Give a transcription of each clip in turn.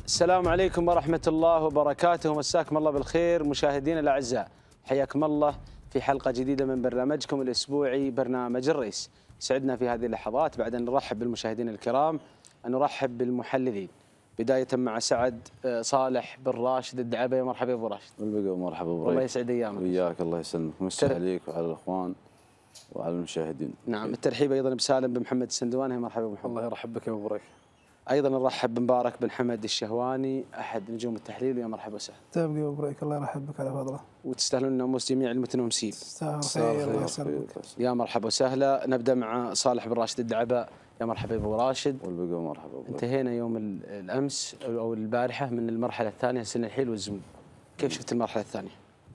السلام عليكم ورحمة الله وبركاته، مساكم الله بالخير مشاهدينا الأعزاء، حياكم الله في حلقة جديدة من برنامجكم الأسبوعي برنامج الريس. سعدنا في هذه اللحظات بعد أن نرحب بالمشاهدين الكرام أن نرحب بالمحللين، بداية مع سعد صالح بن راشد الدعابة. مرحبا أبو راشد. بالبقى مرحبا أبو الله يسعد أيامك. وياك، الله يسلمك، مسي عليك وعلى الأخوان وعلى المشاهدين. نعم، الترحيب أيضا بسالم بن محمد السندواني. مرحبا أبو محمد. الله يرحب بك يا أبو بريك. أيضا نرحب بمبارك بن حمد الشهواني أحد نجوم التحليل. يا مرحبا وسهلا. تبقى يا أبو بريك، الله يرحب بك على فضله. وتستاهلون الناموس جميع المتنومسين. تستاهل خير، الله يسلمك. يا مرحبا وسهلا. نبدأ مع صالح بن راشد الدعباء. يا مرحبا أبو راشد. والبقى مرحبا أبو. انتهينا يوم الأمس أو البارحة من المرحلة الثانية سن الحيل والزمن. كيف شفت المرحلة الثانية؟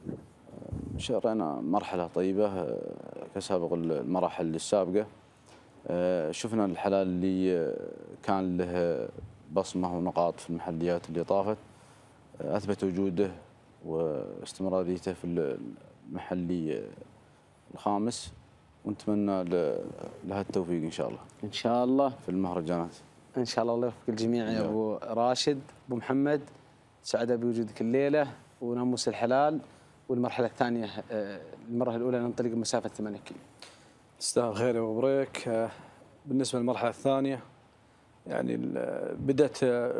رأينا مرحلة طيبة كسابق المراحل السابقة. شفنا الحلال اللي كان له بصمة ونقاط في المحليات اللي طافت أثبت وجوده واستمراريته في المحلي الخامس، ونتمنى له التوفيق إن شاء الله. إن شاء الله في المهرجانات. إن شاء الله. الله يوفق الجميع يا أبو راشد. أبو محمد، سعداء بوجودك الليلة وناموس الحلال. والمرحلة الثانية، المرة الأولى ننطلق بمسافة 8 كيلو. تستاهل خير يا أبو بريك. بالنسبة للمرحلة الثانية يعني بدأت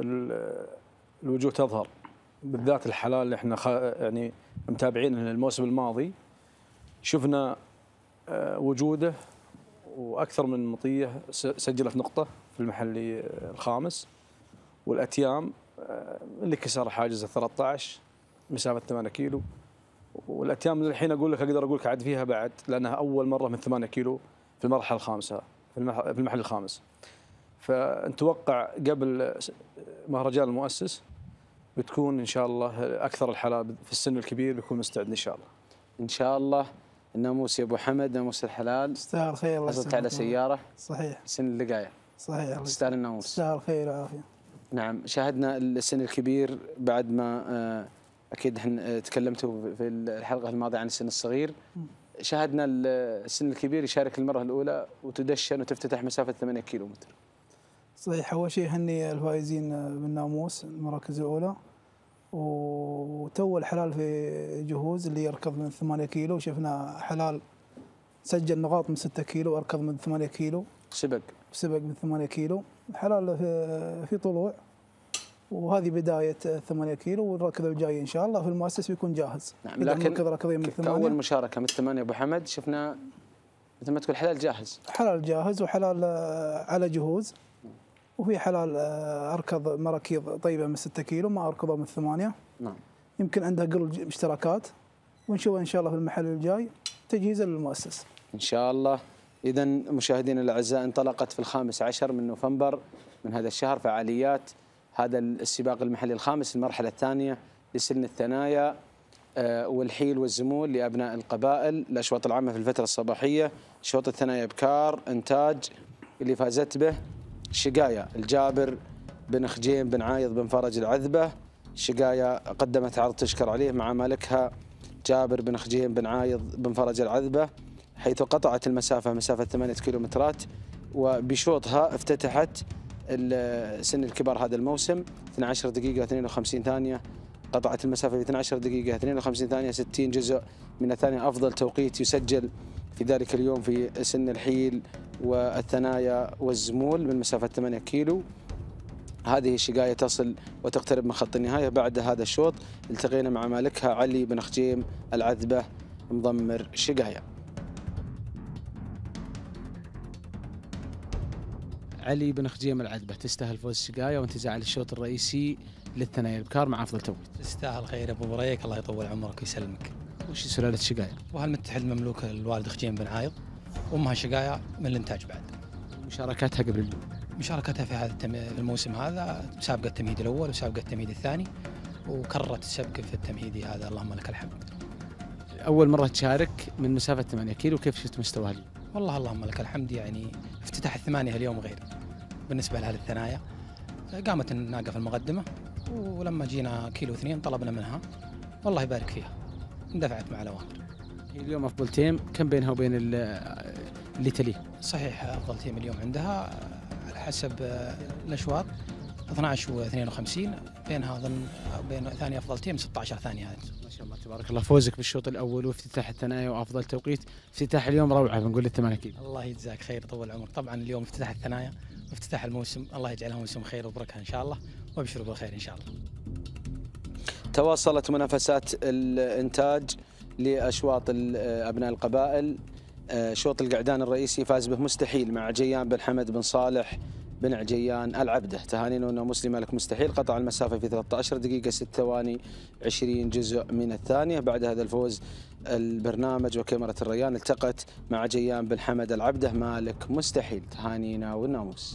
الوجوه تظهر، بالذات الحلال اللي احنا يعني متابعين الموسم الماضي. شفنا وجوده وأكثر من مطية سجلت نقطة في المحلي الخامس، والأتيام اللي كسر حاجز 13 مسافة 8 كيلو. والأتيام الحين أقول لك أقدر أقول لك عاد فيها بعد، لأنها أول مرة من 8 كيلو في المرحلة الخامسة في المحل الخامس. فنتوقع قبل مهرجان المؤسس بتكون إن شاء الله أكثر الحلال في السن الكبير بيكون مستعد إن شاء الله. إن شاء الله. الناموس يا أبو حمد، ناموس الحلال. تستاهل خير، الله يسلمك. حصلت على سيارة. صحيح. سن اللقاية. صحيح. تستاهل الناموس. تستاهل خير وعافية. نعم، شاهدنا السن الكبير بعد ما أكيد احنا تكلمتوا في الحلقة الماضية عن السن الصغير. شاهدنا السن الكبير يشارك المرة الأولى وتدشن وتفتتح مسافة 8 كيلو متر. صحيح. أول شيء هني الفائزين بالناموس المراكز الأولى، وتو الحلال في جهوز اللي يركض من 8 كيلو. شفنا حلال سجل نقاط من 6 كيلو وأركض من 8 كيلو. سبق من 8 كيلو. الحلال في طلوع، وهذه بداية 8 كيلو، والركض الجاي إن شاء الله في المؤسس بيكون جاهز. نعم، لكن من كأول مشاركة من 8 أبو حمد شفنا مثل ما تقول حلال جاهز. حلال جاهز وحلال على جهوز، وفي حلال أركض مراكيض طيبة من 6 كيلو ما أركضها من 8. نعم. يمكن عندها قل اشتراكات، ونشوف إن شاء الله في المحل الجاي تجهيزا للمؤسس. إن شاء الله. إذا مشاهدينا الأعزاء، انطلقت في 15 من نوفمبر من هذا الشهر فعاليات هذا السباق المحلي الخامس، المرحلة الثانية لسن الثنايا والحيل والزمول لأبناء القبائل. الأشواط العامة في الفترة الصباحية، شوط الثنايا بكار إنتاج اللي فازت به شقايا الجابر بن خجيم بن عايض بن فرج العذبة. شقايا قدمت عرض تشكر عليه مع مالكها جابر بن خجيم بن عايض بن فرج العذبة، حيث قطعت المسافة مسافة 8 كيلومترات، وبشوطها افتتحت سن الكبار هذا الموسم 12 دقيقة 52 ثانية. قطعت المسافة في 12 دقيقة 52 ثانية، 60 جزء من الثانية، أفضل توقيت يسجل في ذلك اليوم في سن الحيل والثنايا والزمول من مسافة 8 كيلو. هذه الشقاية تصل وتقترب من خط النهاية. بعد هذا الشوط التقينا مع مالكها علي بن خجيم العذبة مضمر شقاية. علي بن خجيم العذبة، تستاهل فوز شقاية وانتزاع الشوط الرئيسي للثنايا البكار مع أفضل توقيت. تستاهل خير يا أبو بريك، الله يطول عمرك ويسلمك. وش سلالة شقاية؟ وهالمتحد مملوك الوالد خجيم بن عايض، وأمها شقاية من الإنتاج. بعد مشاركاتها قبل اليوم؟ مشاركتها في هذا الموسم هذا سابقة التمهيد الأول وسابقة التمهيد الثاني، وكررت السبق في التمهيدي هذا، اللهم لك الحمد. أول مرة تشارك من مسافة 8 كيلو، كيف شفت مستواها اليوم؟ والله اللهم لك الحمد، يعني افتتاح الثمانية اليوم غير بالنسبة لها للثنايا. قامت الناقة في المقدمة، ولما جينا كيلو 2 طلبنا منها، والله يبارك فيها، اندفعت مع الأوامر. اليوم أفضل تيم، كم بينها وبين اللي تليه؟ صحيح أفضل تيم اليوم عندها على حسب الأشواط 12 و52 بينها اظن بين ثاني افضلتين 16 ثانيه هذه. ما شاء الله تبارك الله، فوزك بالشوط الاول وافتتاح الثنايا وافضل توقيت، افتتاح اليوم روعه بنقول للثمان اكيد. الله يجزاك خير طول عمرك. طبعا اليوم افتتاح الثنايا وافتتاح الموسم، الله يجعلها موسم خير وبركه ان شاء الله، وابشروا بالخير ان شاء الله. تواصلت منافسات الانتاج لاشواط ابناء القبائل. شوط القعدان الرئيسي فاز به مستحيل مع عجيان بن حمد بن صالح بن عجيان العبده. تهانينا وناموس لمالك مستحيل، قطع المسافه في 13 دقيقه 6 ثواني 20 جزء من الثانيه. بعد هذا الفوز البرنامج وكاميرا الريان التقت مع عجيان بن حمد العبده مالك مستحيل. تهانينا والناموس.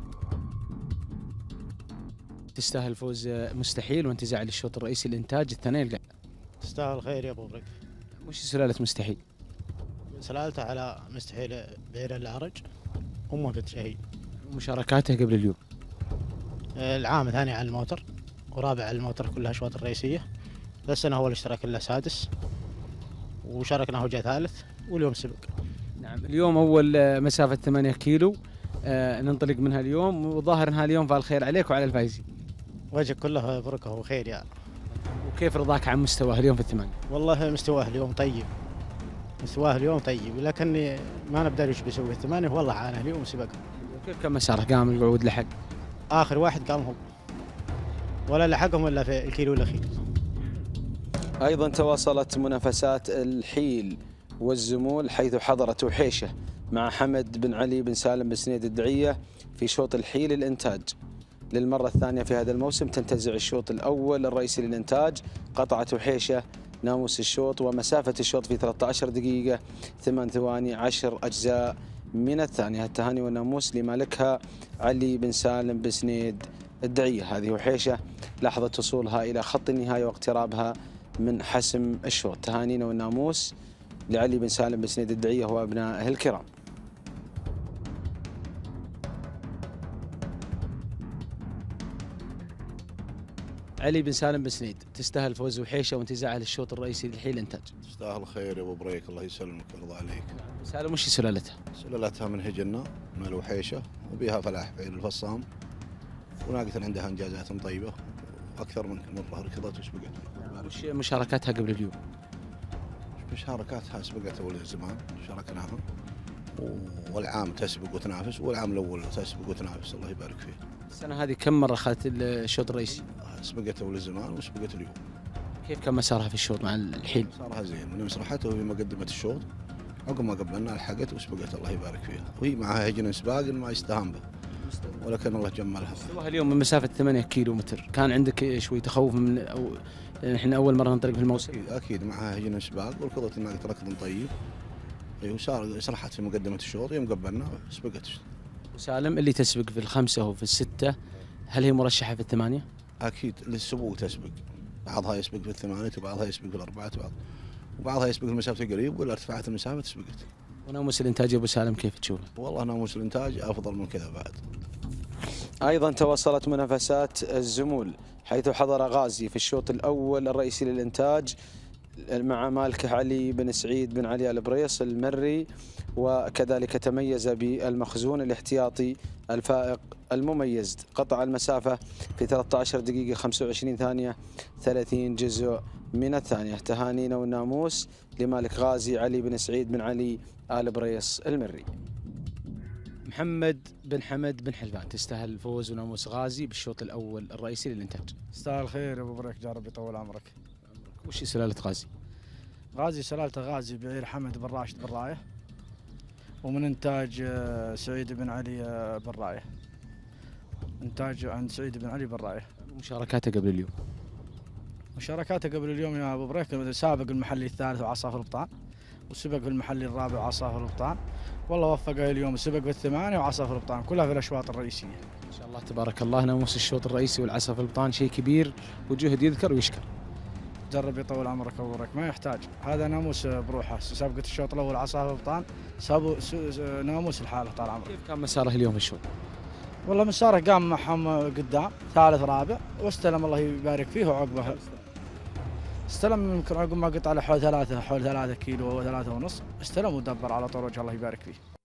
تستاهل فوز مستحيل وانتزاع للشوط الرئيسي الانتاج الثاني القعدان. تستاهل خير يا ابو بريك. وش سلاله مستحيل؟ سلالته على مستحيل بعير العرج امه بنت شهيد. مشاركاته قبل اليوم؟ العام ثاني على الموتر ورابع على الموتر كلها اشواط الرئيسيه. ذا السنه هو الاشتراك له سادس وشاركنا هو جاء ثالث واليوم سبق. نعم اليوم اول مسافه 8 كيلو ننطلق منها اليوم، وظاهر انها اليوم فالخير عليك وعلى الفايزين. وجهك كله بركه وخير يا. وكيف رضاك عن مستواه اليوم في الثمانية؟ والله مستواه اليوم طيب، مستواه اليوم طيب، لكني ما نبدأ ايش بيسوي في الثمانية والله عانى اليوم سبق. كيف كان مساره؟ قام القعود لحق؟ آخر واحد قام هو ولا لحقهم إلا في الكيلو الأخير. أيضا تواصلت منافسات الحيل والزمول حيث حضرت وحيشة مع حمد بن علي بن سالم بن سنيد الدعية في شوط الحيل الإنتاج. للمرة الثانية في هذا الموسم تنتزع الشوط الأول الرئيسي للإنتاج. قطعت وحيشة ناموس الشوط ومسافة الشوط في 13 دقيقة 8 ثواني 10 أجزاء من الثانية. التهاني والناموس لمالكها علي بن سالم بن سنيد الدعية. هذه وحيشة لحظة وصولها إلى خط النهاية واقترابها من حسم الشوط. تهانينا والناموس لعلي بن سالم بن سنيد الدعية وأبنائه الكرام. علي بن سالم بن سنيد، تستاهل فوز وحيشه وانتزاعها للشوط الرئيسي للحيل الانتاج. تستاهل خير يا ابو بريك، الله يسلمك ويرضى عليك. سالم وش سلالتها؟ سلالتها من هجنة من الوحيشه وبيها فلاح بعين الفصام، وناقة عندها انجازات طيبه اكثر من مره ركضت وسبقت. وش مشاركاتها قبل اليوم؟ مشاركاتها سبقت اول زمان شاركناها، والعام تسبق وتنافس، والعام الاول تسبق وتنافس الله يبارك فيه. السنه هذه كم مره اخذت الشوط الرئيسي؟ سبقت اول زمان وسبقت اليوم. كيف كان مسارها في الشوط مع الحيل؟ مسارها زين من مسرحته وهي مقدمه الشوط، عقب ما قبلنا لحقت وسبقت الله يبارك فيها، وهي معها هجن سباق ما يستهان به ولكن الله جملها. مستواها اليوم من مسافه 8 كيلو متر، كان عندك شوي تخوف من او احنا اول مره ننطلق في الموسم؟ اكيد معها هجن سباق وركضت الناقه ركض طيب، وصار سرحت في مقدمه الشوط يوم قبلنا سبقت. وسالم اللي تسبق في الخمسه وفي السته، هل هي مرشحه في الثمانيه؟ اكيد للسبوق تسبق، بعضها يسبق في الثمانيه وبعضها يسبق في الاربعه وبعضها يسبق في المسافه القريب، ولا ارتفعت المسافه سبقت. وناموس الانتاج ابو سالم كيف تشوفه؟ والله ناموس الانتاج افضل من كذا بعد. ايضا تواصلت منافسات الزمول حيث حضر غازي في الشوط الاول الرئيسي للانتاج مع مالكه علي بن سعيد بن علي البريص المري، وكذلك تميز بالمخزون الاحتياطي الفائق المميز. قطع المسافة في 13 دقيقة 25 ثانية 30 جزء من الثانية. تهانينا والناموس لمالك غازي علي بن سعيد بن علي آل بريص المري. محمد بن حمد بن حلفان، تستاهل فوز وناموس غازي بالشوط الأول الرئيسي للإنتاج. تستاهل خير يا ابو بريك، جارب يطول عمرك. وش سلالة غازي؟ غازي سلالته غازي بعير حمد بن راشد بن رايه، ومن انتاج سعيد بن علي بن رايه، انتاج عند سعيد بن علي بن رايه. مشاركاته قبل اليوم؟ مشاركاته قبل اليوم يا ابو بريك سابق المحلي الثالث وعصاه الابطال، وسبق في المحلي الرابع وعصاه الابطال، والله وفقه اليوم سبق في الثمانيه وعصاه الابطال كلها في الاشواط الرئيسيه. ما شاء الله تبارك الله، ناموس الشوط الرئيسي والعصا في الابطال شيء كبير وجهد يذكر ويشكر. جرب يطول عمرك ابو بريك، ما يحتاج، هذا ناموس بروحه. سابقة الشوط الاول عصاه الابطال، ناموس الحاله طال عمرك. كيف كان مساره اليوم في الشوط؟ والله مساره قام معهم قدام ثالث رابع، واستلم الله يبارك فيه، وعقبه استلم يمكن عقب ما قطع له حول 3 كيلو او 3.5، استلم ودبر على طول وجه الله يبارك فيه.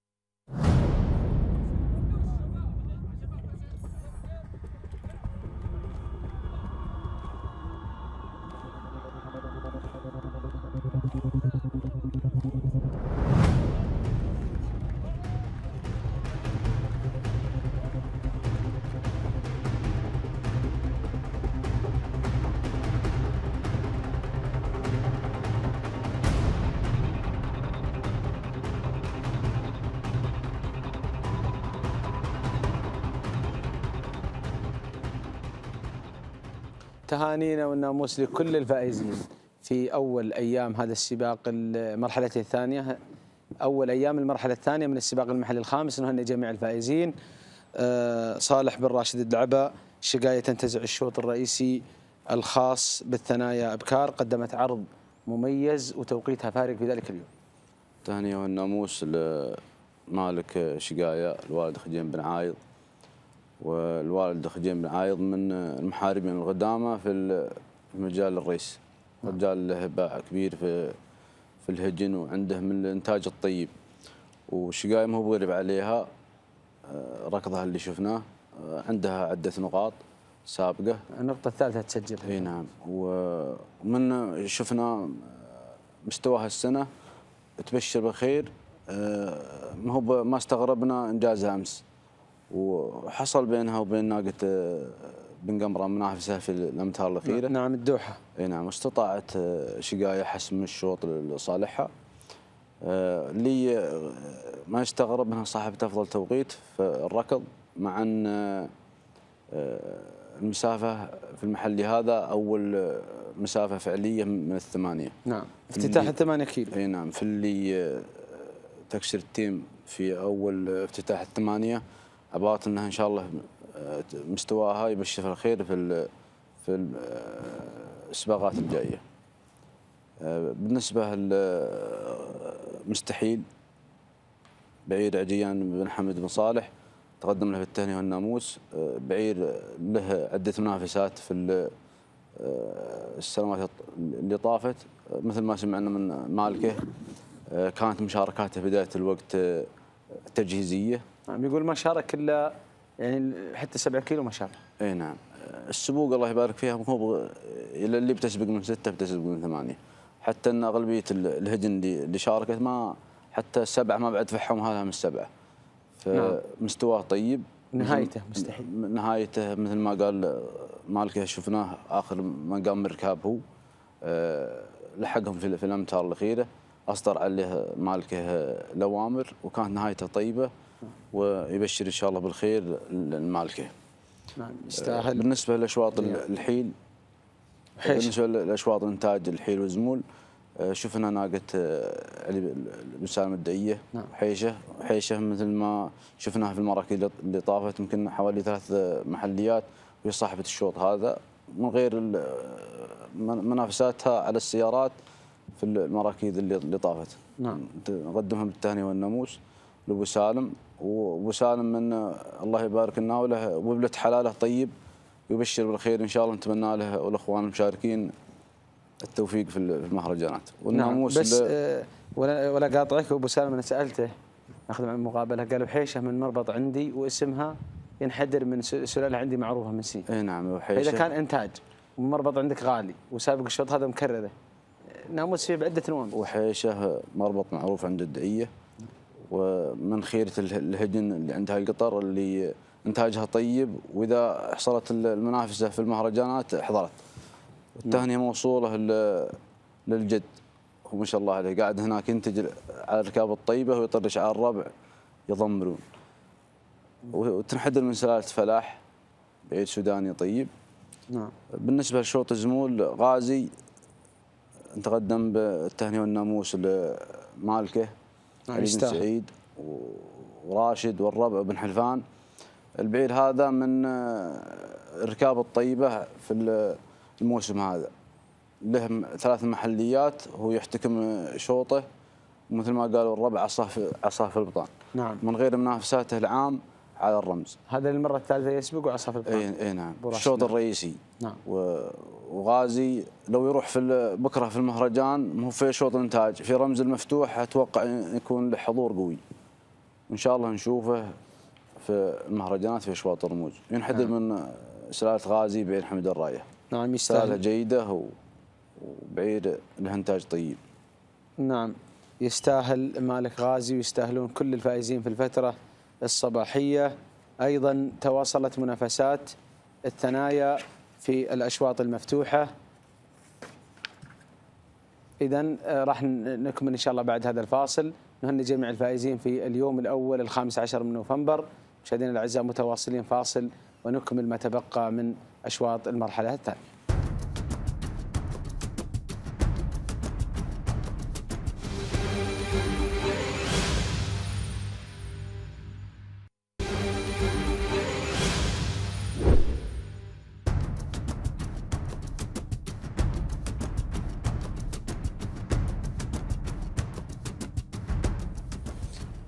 تهانينا والناموس لكل الفائزين في أول أيام هذا السباق المرحلة الثانية، أول أيام المرحلة الثانية من السباق المحلي الخامس. نهنئ جميع الفائزين. صالح بن راشد الدعبة شقاية تنتزع الشوط الرئيسي الخاص بالثنايا أبكار، قدمت عرض مميز وتوقيتها فارق في ذلك اليوم. تهنئة والناموس لمالك شقاية الوالد خجين بن عايض، والوالد خجين بن عايض من المحاربين القدامى في مجال الريس، رجال له باع كبير في الهجن وعنده من الانتاج الطيب، وشقاية ما هو بغريب عليها. ركضها اللي شفناه عندها عدة نقاط سابقة، النقطة الثالثة تسجلها. اي نعم، ومن شفنا مستواها السنة تبشر بالخير. ما استغربنا انجازها امس، وحصل بينها وبين ناقة بن قمرة منافسة في الامتار الاخيرة. نعم الدوحة. اي نعم، واستطاعت شقاية حسم الشوط لصالحها. اللي ما يستغرب انها صاحبة افضل توقيت في الركض، مع ان المسافة في المحلي هذا اول مسافة فعلية من الثمانية. نعم، افتتاح 8 كيلو. اي نعم، في اللي تكسر التيم في اول افتتاح الثمانية، عبارة انها ان شاء الله مستواها يبشر في الخير في السباقات الجاية. بالنسبة مستحيل بعير عجيان بن حمد بن صالح تقدم له في التهنئة والناموس. بعير له عدة منافسات في السنوات اللي طافت، مثل ما سمعنا من مالكه كانت مشاركاته في بداية الوقت تجهيزية. نعم، يقول ما شارك الا يعني حتى 7 كيلو ما شارك. اي نعم، السبوق الله يبارك فيها هو اللي بتسبق من 6 بتسبق من 8، حتى ان اغلبيه الهجن اللي شاركت ما حتى 7 ما بعد فحهم هذا من 7. فمستواه طيب. نهايته مستحيل. نهايته مثل ما قال مالكه، شفناه اخر ما قام من ركاب هو لحقهم في الامتار الاخيره، اصدر عليه مالكه الاوامر وكانت نهايته طيبه، ويبشر ان شاء الله بالخير المالكه. نعم يستاهل. بالنسبه لاشواط الحيل، بالنسبه لاشواط انتاج الحيل والزمول، شفنا ناقه علي بن سالم الدعيه. نعم. حيشه مثل ما شفناها في المراكز اللي طافت، يمكن حوالي 3 محليات وهي صاحبه الشوط هذا، من غير منافساتها على السيارات في المراكز اللي طافت. نعم. نقدمها بالتهنئه والناموس لابو سالم، وابو سالم من الله يبارك لنا وله وبلة حلاله طيب، ويبشر بالخير ان شاء الله. نتمنى له والاخوان المشاركين التوفيق في المهرجانات والناموس. نعم، بس ولا قاطعك، ابو سالم انا سالته ناخذ مع المقابله، قال بحيشه من مربط عندي واسمها ينحدر من سلاله عندي معروفه من سين. اي نعم، وحيشه اذا كان انتاج ومربط عندك غالي وسابق الشوط هذا مكرره، ناموس فيه بعده نواميس. وحيشه مربط معروف عند الدعيه، ومن خيره الهجن اللي عندها القطر اللي انتاجها طيب، واذا حصلت المنافسه في المهرجانات حضرت. التهنئه موصوله للجد، هو ما شاء الله عليه قاعد هناك ينتج على الركاب الطيبه ويطرش على الربع يضمرون. وتنحدر من سلاله فلاح بعيد سوداني طيب. نعم. بالنسبه لشوط الزمول، غازي تقدم بالتهنئه والناموس لمالكه علي بن سعيد وراشد والربع بن حلفان. البعير هذا من الركاب الطيبه في الموسم هذا، له 3 محليات، هو يحتكم شوطه، ومثل ما قالوا الربع عصاه في البطان. نعم. من غير منافساته العام على الرمز. هذا المره الثالثه يسبق وعصاه في البطان. اي نعم، الشوط الرئيسي. نعم. وغازي لو يروح بكره في المهرجان، مو في شوط الانتاج في رمز المفتوح، اتوقع يكون له حضور قوي. ان شاء الله نشوفه في المهرجانات في اشواط الرموز. ينحدر من سلاله غازي بعير حمد الرايه. نعم يستاهل. سلاله جيده وبعير له انتاج طيب. نعم يستاهل مالك غازي، ويستاهلون كل الفائزين في الفتره الصباحيه. ايضا تواصلت منافسات الثنايا في الاشواط المفتوحه. اذا راح نكمل ان شاء الله بعد هذا الفاصل. نهنئ جميع الفائزين في اليوم الاول 15 من نوفمبر. مشاهدينا الاعزاء متواصلين فاصل ونكمل ما تبقى من اشواط المرحله الثانيه.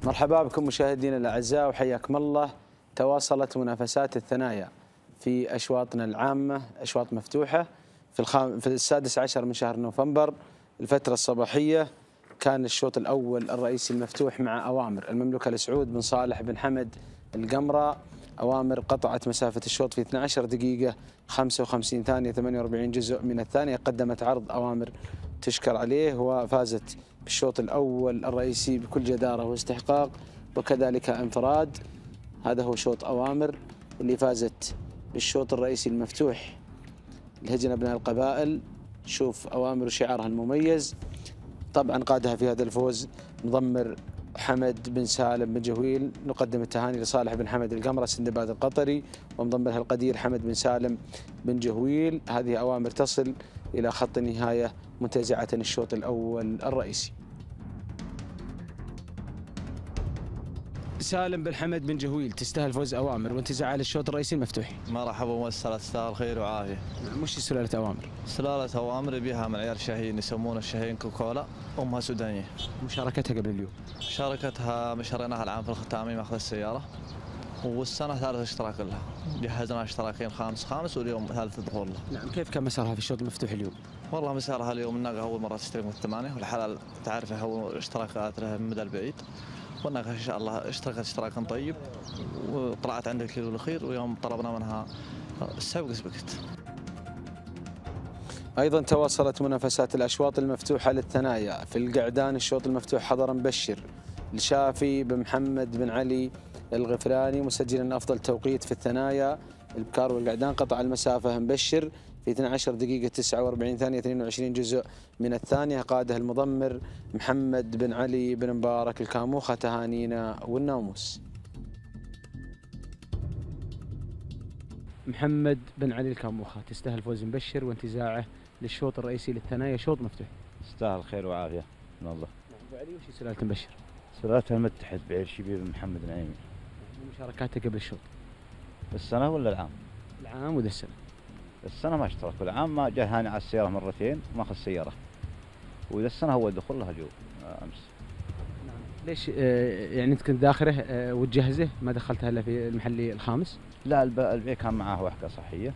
مرحبا بكم مشاهدينا الاعزاء وحياكم الله. تواصلت منافسات الثنايا في اشواطنا العامه، اشواط مفتوحه في السادس عشر من شهر نوفمبر الفتره الصباحيه. كان الشوط الاول الرئيسي المفتوح مع اوامر المملكه لسعود بن صالح بن حمد القمره. اوامر قطعت مسافه الشوط في 12 دقيقه 55 ثانيه 48 جزء من الثانيه. قدمت عرض اوامر تشكر عليه وفازت بالشوط الاول الرئيسي بكل جداره واستحقاق وكذلك انفراد. هذا هو شوط اوامر اللي فازت بالشوط الرئيسي المفتوح لهجن ابناء القبائل. شوف اوامر وشعارها المميز. طبعا قادها في هذا الفوز مضمر حمد بن سالم بن جهويل. نقدم التهاني لصالح بن حمد القمره السندباد القطري ومضمرها القدير حمد بن سالم بن جهويل. هذه اوامر تصل الى خط النهايه منتزعه الشوط الاول الرئيسي. سالم بن حمد بن جهويل تستاهل فوز اوامر وانتزاعها للشوط الرئيسي المفتوح. مرحبا ومسهلا، تستاهل خير وعافيه. وش سلاله اوامر؟ سلاله اوامر بها من عيال شاهين يسمونه الشاهين كوكولا، امها سودانيه. مشاركتها قبل اليوم؟ شاركتها مشاريناها العام في الختامي ماخذ السياره، والسنه ثالث اشتراك لها. جهزنا اشتراكين خامس واليوم ثالث دخول لها. نعم. كيف كان مسارها في الشوط المفتوح اليوم؟ والله مسارها اليوم الناقه اول مره تشترك من الثمانيه، والحلال تعرفها هو اشتراكات لها من المدى البعيد، والناقه ان شاء الله اشتركت اشتراكا طيب وطلعت عند الكيلو الاخير، ويوم طلبنا منها السبق سبقت. أيضا تواصلت منافسات الأشواط المفتوحة للثنايا. في القعدان الشوط المفتوح حضر مبشر لشافي بن محمد بن علي الغفراني مسجلا أفضل توقيت في الثنايا البكار والقعدان. قطع المسافة مبشر في 12 دقيقة 49 ثانية 22 جزء من الثانية. قاده المضمر محمد بن علي بن مبارك الكاموخة. تهانينا والناموس. محمد بن علي الكاموخة تستاهل فوز مبشر وانتزاعه للشوط الرئيسي للثنايا. شوط مفتوح. تستاهل خير وعافيه من الله. ابو علي وش سلاله مبشر؟ سلالتها المتحد بعير شبيب بن محمد النعيمي. مشاركاته قبل الشوط؟ السنه ولا العام؟ العام وذا السنه. السنه ما اشترك، والعام ما جاء هاني على السياره مرتين وما اخذ سياره، واذا السنه هو دخل لها اليوم امس. نعم. ليش يعني انت كنت داخله وتجهزه ما دخلتها الا في المحلي الخامس؟ لا البيع كان معاه وحده صحيه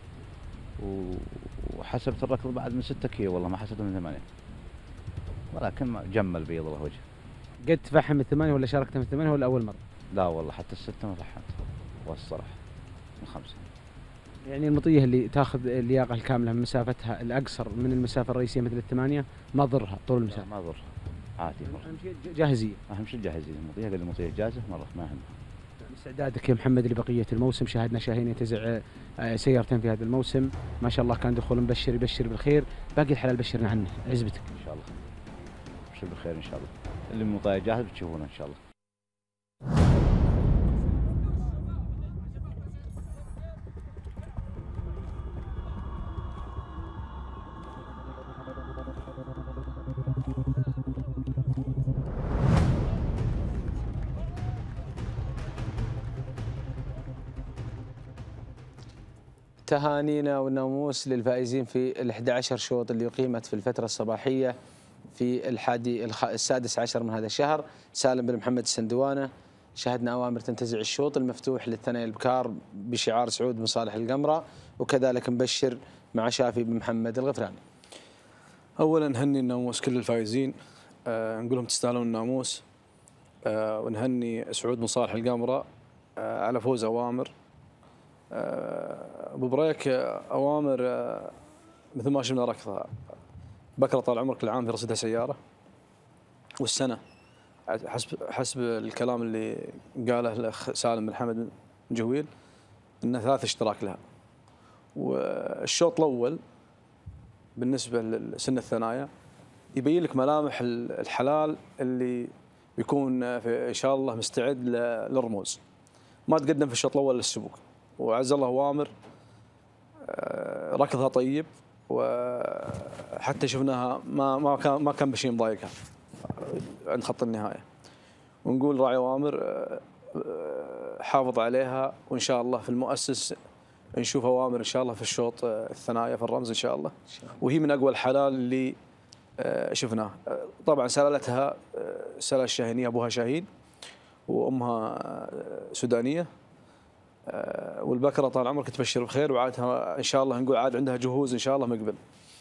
وحسبت الركض بعد من 6 كيلو، والله ما حسبت من 8، ولكن ما جمل بيض له وجه. قد تفحم الثمانية ولا شاركت من الثمانية ولا أول مرة؟ لا والله حتى الستة ما فحمت والصراحة من 5. يعني المطية اللي تاخذ اللياقة الكاملة من مسافتها الأقصر من المسافة الرئيسية مثل الثمانية ما ضرها طول المسافة؟ ما ضرها عادي مرة. أهم شيء جاهزية. أهم شيء الجاهزية. المطية قال المطية جاهزة مرة ما عندها. استعدادك يا محمد لبقية الموسم. شاهدنا شاهين ينتزع سيارتين في هذا الموسم ما شاء الله. كان دخول مبشر يبشر بالخير. باقي الحلال بشرنا عنه عزبتك إن شاء الله. بشر بالخير إن شاء الله. اللي المطية جاهز بتشوفونه إن شاء الله. تهانينا والناموس للفائزين في ال11 شوط اللي أقيمت في الفترة الصباحية في السادس عشر من هذا الشهر. سالم بن محمد السندوانة. شاهدنا أوامر تنتزع الشوط المفتوح للثنايا البكار بشعار سعود بن صالح القمرة، وكذلك مبشر مع شافي بن محمد الغفراني. اولا نهني الناموس كل الفائزين، نقول لهم تستاهلون الناموس، ونهني سعود بن صالح القمرة على فوز اوامر. ابو بريك اوامر مثل ما شفنا ركضها بكره طال عمرك العام في رصيدها سياره، والسنه حسب الكلام اللي قاله الاخ سالم بن حمد بن جهويل انه 3 اشتراك لها. والشوط الاول بالنسبه لسن الثنايا يبين لك ملامح الحلال اللي بيكون ان شاء الله مستعد للرموز. ما تقدم في الشوط الاول للسبوق، وعز الله اوامر ركضها طيب، وحتى شفناها ما كان بشيء مضايقها عند خط النهايه. ونقول راعي اوامر حافظ عليها، وان شاء الله في المؤسس نشوف اوامر ان شاء الله في الشوط الثنايا في الرمز ان شاء الله. وهي من اقوى الحلال اللي شفناه. طبعا سلالتها سلالة الشاهينيه ابوها شاهين، وامها سودانيه. والبكره طال عمرك تبشر بخير، وعادها ان شاء الله نقول عاد عندها جهوز ان شاء الله مقبل.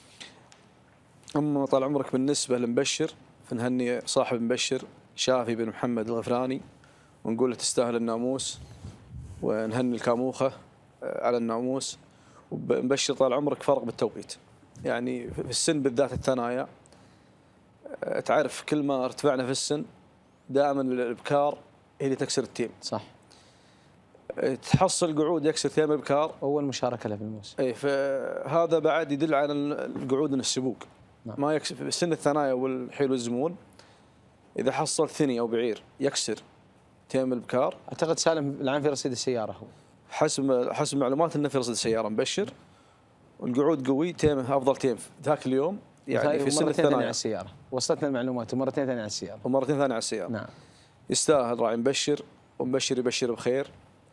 اما طال عمرك بالنسبه لمبشر، فنهني صاحب مبشر شافي بن محمد الغفراني، ونقول له تستاهل الناموس، ونهني الكاموخه على الناموس. ومبشر طال عمرك فرق بالتوقيت، يعني في السن بالذات الثنايا، تعرف كل ما ارتفعنا في السن دائما الابكار هي اللي تكسر التيم. صح. تحصل قعود يكسر تيم ابكار، اول مشاركه له في الموسم. اي، فهذا بعد يدل على القعود من السبوق. نعم. ما يكسر في سن الثنايا والحيل والزمون، اذا حصل ثني او بعير يكسر تيم الابكار. اعتقد سالم الان في رصيد السياره هو. حسب معلومات انه في رصيد السياره مبشر، والقعود قوي، تيمه افضل تيم ذاك اليوم، يعني في سن الثنايا على السياره. وصلتنا المعلومات ومرتين ثانيه على السياره. ومرتين ثانيه على السياره. نعم. يستاهل راعي مبشر، ومبشر يبشر بخير.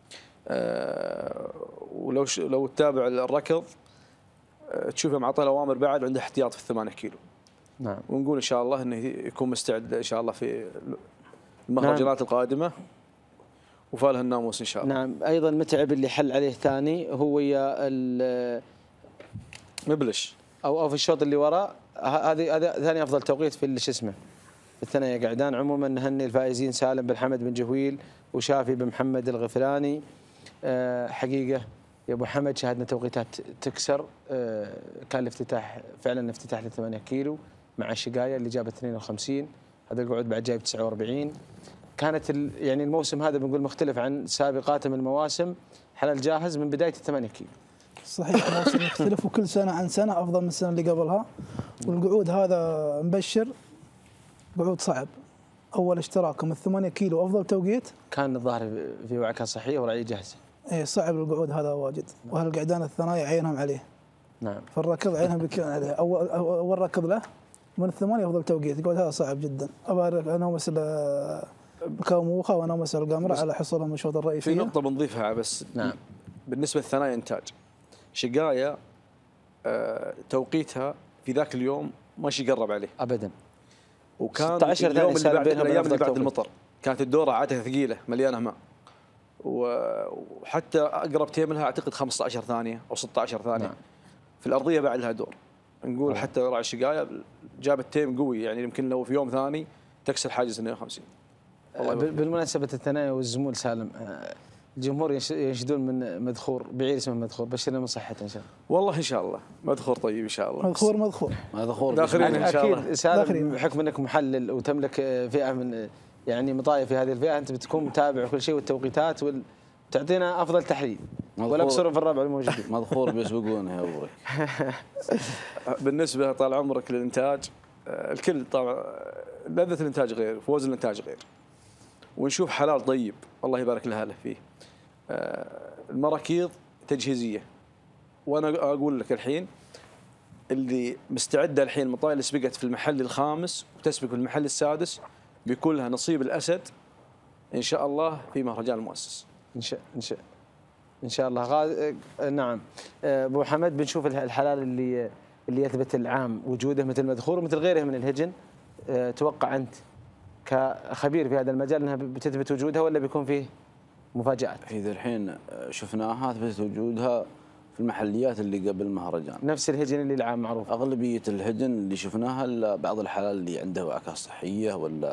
ولو تتابع الركض تشوفه معطى اوامر بعد عنده احتياط في 8 كيلو. نعم. ونقول ان شاء الله انه يكون مستعد ان شاء الله في المهرجانات القادمه، وفالها الناموس ان شاء الله. نعم. ايضا المتعب اللي حل عليه ثاني هو ويا مبلش او في الشوط اللي وراء. هذا ثاني افضل توقيت في شو اسمه في الثنايا قعدان. عموما نهني الفائزين سالم بن حمد بن جهويل وشافي بن محمد الغفراني. حقيقه يا ابو حمد شاهدنا توقيتات تكسر. كان الافتتاح فعلا افتتاح ل 8 كيلو مع الشقايه اللي جابت 52. هذا القعود بعد جايب 49. كانت يعني الموسم هذا بنقول مختلف عن سابقاته من المواسم. حلال جاهز من بدايه 8 كيلو. صحيح، موسم يختلف وكل سنه عن سنه افضل من السنه اللي قبلها. والقعود هذا مبشر قعود صعب. اول اشتراك من 8 كيلو افضل توقيت، كان الظاهر في وعكه صحيه ورعيه جاهزه. اي صعب القعود هذا واجد، وهالقعدان الثنايا عينهم عليه. نعم. فالركض عينهم بكون عليه. اول ركض له من الثمانيه افضل توقيت. القعود هذا صعب جدا. ابارك انا مثل الكاموخه وانا مثل القمره على حصولهم الشوط الرئيسيه. في نقطه بنضيفها بس. نعم. بالنسبه للثنايا انتاج شقايه، توقيتها في ذاك اليوم ماشي يقرب عليه ابدا. وكان 16 اليوم اللي بعد الايام اللي بعد توقيت. المطر كانت الدوره عاده ثقيله مليانه ماء، وحتى اقرب تيم لها اعتقد 15 ثانيه او 16 ثانيه. نعم. في الارضيه بعد لها دور. نقول حتى راعي الشقايه جابت تيم قوي، يعني يمكن لو في يوم ثاني تكسر حاجز 52. بالمناسبه الثنايا والزمول سالم، الجمهور ينشدون من مدخور بعير اسمه مدخور، بشرنا من صحته ان شاء الله. والله ان شاء الله مدخور طيب ان شاء الله. مدخور داخلين ان شاء الله. اكيد سالم بحكم انك محلل وتملك فئه من يعني مطايا في هذه الفئه، انت بتكون متابع كل شيء والتوقيتات وتعطينا افضل تحليل. ولا بصروا في الربع الموجودين. مدخور بيسبقونه يا ابوي. بالنسبه طال عمرك للانتاج، الكل طبعا لذة الانتاج غير، فوز الانتاج غير. ونشوف حلال طيب الله يبارك لها فيه. المراكيض تجهيزيه، وانا اقول لك الحين اللي مستعده الحين المطايا اللي سبقت في المحل الخامس وتسبق في المحل السادس بيكون لها نصيب الاسد ان شاء الله في مهرجان المؤسس. ان شاء الله. نعم. ابو حمد بنشوف الحلال اللي يثبت العام وجوده مثل مدخور ومثل غيره من الهجن. توقع انت كخبير في هذا المجال انها بتثبت وجودها ولا بيكون فيه مفاجآت؟ إذا الحين شفناها ثبت وجودها في المحليات اللي قبل المهرجان. نفس الهجن اللي العام معروف. أغلبية الهجن اللي شفناها بعض الحلال اللي عنده وعكة صحية ولا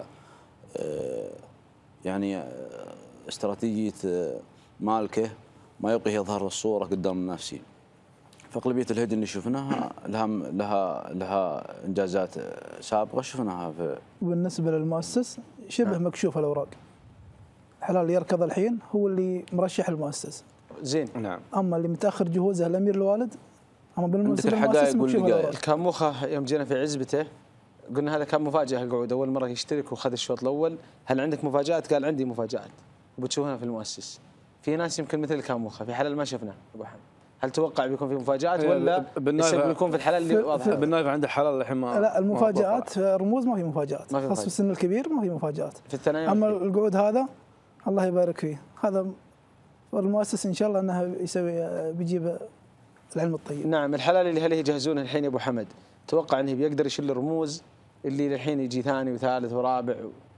يعني استراتيجية مالكه ما يبقى يظهر الصورة قدام المنافسين. فأغلبية الهجن اللي شفناها لها إنجازات سابقة شفناها في. وبالنسبة للمؤسس شبه مكشوف الأوراق. الحلال اللي يركض الحين هو اللي مرشح المؤسس. زين. نعم. اما اللي متاخر جهوزه الامير الوالد. اما بالمناسبه المؤسس مكشوف الأوراق. الكاموخه يوم جينا في عزبته قلنا هذا كان مفاجاه القعود، اول مره يشترك وخذ الشوط الاول. هل عندك مفاجات؟ قال عندي مفاجات وبتشوفونها في المؤسس. في ناس يمكن مثل الكاموخه في حلال ما شفناه ابو حمد. هل توقع بيكون في مفاجات ولا بيكون في الحلال اللي واضحه؟ بالنايف عنده حلال الحين ما. لا المفاجات رموز ما في مفاجات، خاصه في السن الكبير ما في مفاجات. في الثنايا. اما القعود هذا الله يبارك فيه، هذا والمؤسس ان شاء الله انه بيجيب العلم الطيب. نعم. الحلال اللي هل يجهزونه الحين يا ابو حمد توقع انه بيقدر يشيل الرموز اللي الحين يجي ثاني وثالث ورابع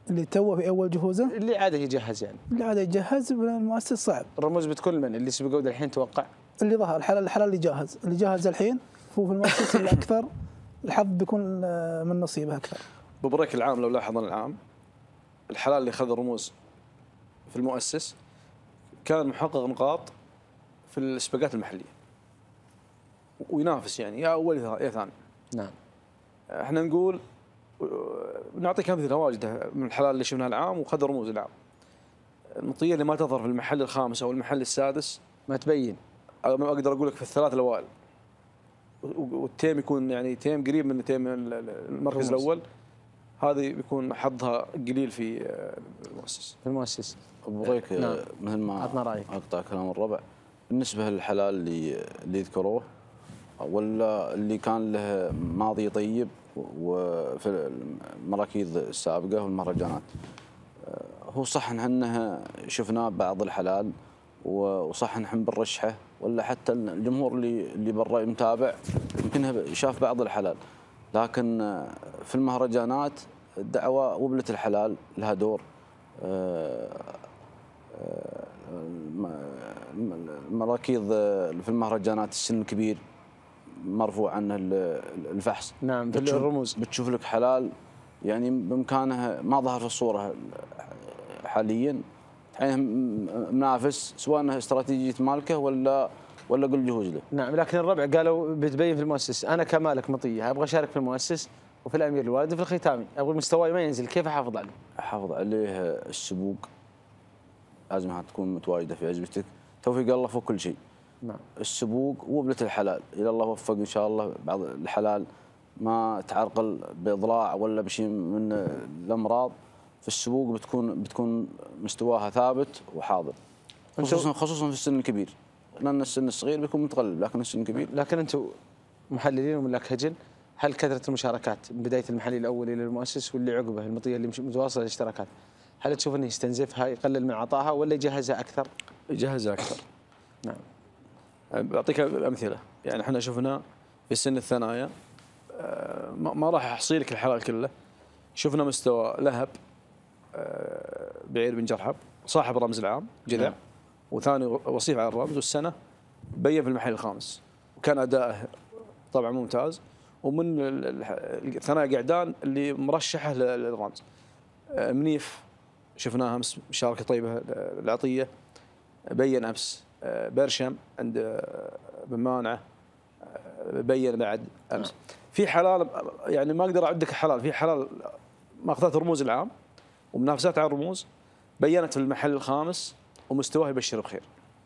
اللي توه في اول جهوزه، اللي عاده يجهز يعني، اللي عاد يجهز المؤسس صعب. الرموز بتكون من اللي سبقوا الحين توقع؟ اللي ظهر الحلال اللي جاهز الحين هو في المؤسس اللي اكثر الحظ بيكون من نصيبه اكثر. ابو بريك العام لو لاحظنا العام الحلال اللي اخذ الرموز في المؤسس كان محقق نقاط في السباقات المحليه وينافس يعني يا اول يا ثاني. نعم. احنا نقول نعطيك امثله واجده من الحلال اللي شفناها العام وخذ رموز العام. المطيه اللي ما تظهر في المحل الخامس او المحل السادس ما تبين، اقدر اقول لك في الثلاث الاوائل، والتيم يكون يعني تيم قريب من تيم المركز الاول، هذه بيكون حظها قليل في المؤسس. في المؤسس. ابو بريك نعم. مثل ما عطنا رايك. اقطع كلام الربع بالنسبه للحلال اللي ذكروه ولا اللي كان له ماضي طيب وفي المراكز السابقه والمهرجانات. هو صح انه شفناه بعض الحلال وصح نحن بنرشحه، ولا حتى الجمهور اللي برا متابع يمكن شاف بعض الحلال، لكن في المهرجانات الدعوه وبلة الحلال لها دور. المراكز في المهرجانات السن الكبير مرفوع عنه الفحص. نعم. في الرموز بتشوف لك حلال يعني بامكانه ما ظهر في الصوره حاليا منافس، سواء انه استراتيجيه مالكه ولا قل جهوز له. نعم. لكن الربع قالوا بتبين في المؤسس. انا كمالك مطيه ابغى اشارك في المؤسس وفي الامير الوالد وفي الختامي، ابغى مستواي ما ينزل، كيف احافظ عليه؟ احافظ عليه السبوق لازمها تكون متواجده في عزبتك، توفيق الله فوق كل شيء. نعم. السبوق وبلة الحلال، اذا الله وفق ان شاء الله بعض الحلال ما تعرقل باضلاع ولا بشيء من الامراض، في السبوق بتكون مستواها ثابت وحاضر، خصوصا في السن الكبير، لان السن الصغير بيكون متغلب لكن السن الكبير. لكن انتم محللين وملاك هجن، هل كثره المشاركات من بدايه المحلي الاول الى المؤسس واللي عقبه المطيه اللي متواصله الاشتراكات، هل تشوف انه يستنزفها يقلل من عطائها ولا يجهزها اكثر؟ يجهزها اكثر. نعم. بعطيك امثله، يعني احنا شفنا في سن الثنايا ما راح احصي لك الحلال كله، شفنا مستوى لهب بعير بن جرحب صاحب رمز العام جذع. نعم. وثاني وصيف على الرمز، والسنه بين في المحل الخامس وكان اداءه طبعا ممتاز، ومن الثنايا قعدان اللي مرشحه للرمز. منيف شفناها امس مشاركه طيبه العطيه، بين امس. برشم عند بن مانعه بين بعد امس. في حلال يعني ما اقدر اعدك حلال، في حلال ماخذات رموز العام ومنافسات على الرموز بينت في المحل الخامس ومستواه يبشر بخير.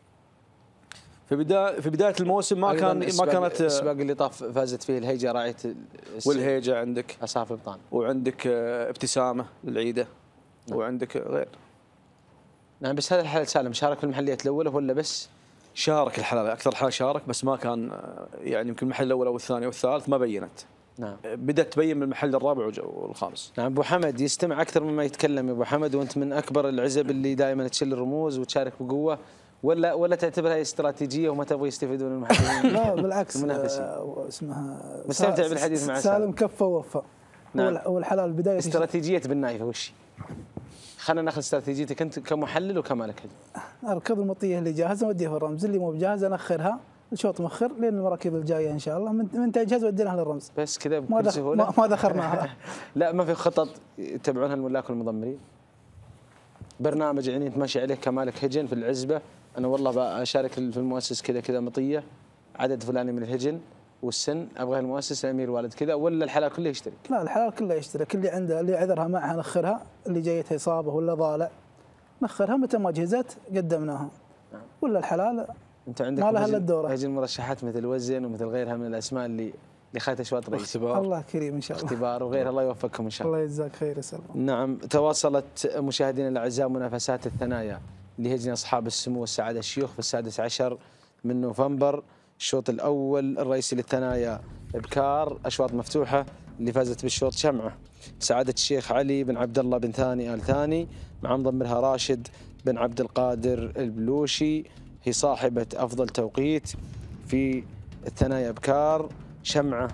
في بدايه الموسم ما كانت السباق اللي طاف فازت فيه الهيجه راعيه والهيجه عندك اصاف ابطان، وعندك ابتسامه للعيده. نعم. وعندك غير. نعم. بس هذا الحلال سالم شارك في المحليات الاولى ولا بس؟ شارك الحلال اكثر حلال شارك، بس ما كان يعني يمكن المحل الاول او الثاني او الثالث ما بينت. نعم. بدات تبين من المحل الرابع والخامس. نعم. ابو حمد يستمع اكثر مما يتكلم يا ابو حمد، وانت من اكبر العزب اللي دائما تشيل الرموز وتشارك بقوه، ولا تعتبرها استراتيجيه وما تبغى يستفيدون المحللين؟ لا بالعكس، اسمها مستمتع بالحديث مع سالم كفه ووفى. نعم. والحلال بدايه استراتيجيه بن نايفه وش؟ خلينا ناخذ استراتيجيتك انت كمحلل وكمالك هجن. اركض المطيه اللي جاهزه وديها في الرمز، اللي مو بجاهزه ناخرها الشوط مؤخر لين المراكب الجايه ان شاء الله من تجهز وديناها للرمز. بس كذا بكل سهوله ما ذكرناها. لا ما في خطط يتبعونها الملاك والمضمرين؟ برنامج يعني انت ماشي عليه كمالك هجن في العزبه، انا والله بشارك في المؤسس كذا مطيه عدد فلاني من الهجن والسن ابغى المؤسس الامير والد كذا، ولا الحلال كله يشترك؟ لا الحلال كله يشترك، اللي عنده اللي عذرها معها نخرها، اللي جايتها اصابه ولا ضالع نخرها، متى ما جهزت قدمناها. نعم. ولا الحلال انت عندك ما لها الا الدوره. هجن مرشحات مثل وزن ومثل غيرها من الاسماء اللي خذت اشواط رئيس. اختبار. الله كريم ان شاء الله. اختبار وغيرها، الله يوفقكم ان شاء الله. الله يجزاك خير يا سلام. نعم. تواصلت مشاهدينا الاعزاء منافسات الثنايا لهجن اصحاب السمو والسعاده الشيوخ في 16 من نوفمبر. الشوط الاول الرئيسي للثنايا ابكار، اشواط مفتوحه، اللي فازت بالشوط شمعه سعاده الشيخ علي بن عبد الله بن ثاني ال ثاني، مع مضمرها راشد بن عبد القادر البلوشي، هي صاحبه افضل توقيت في الثنايا ابكار. شمعه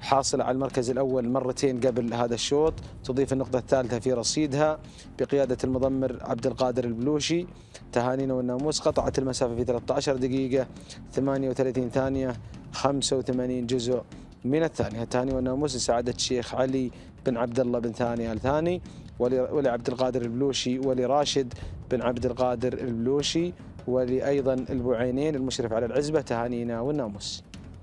حاصلة على المركز الأول مرتين قبل هذا الشوط، تضيف النقطة الثالثة في رصيدها بقيادة المضمر عبد القادر البلوشي. تهانينا والناموس قطعت المسافة في 13 دقيقة 38 ثانية 85 جزء من الثانية. التهاني والناموس لسعادة الشيخ علي بن عبد الله بن ثاني آل ثاني، ولعبد القادر البلوشي، ولراشد بن عبد القادر البلوشي، ولأيضا البوعينين المشرف على العزبة. تهانينا والناموس.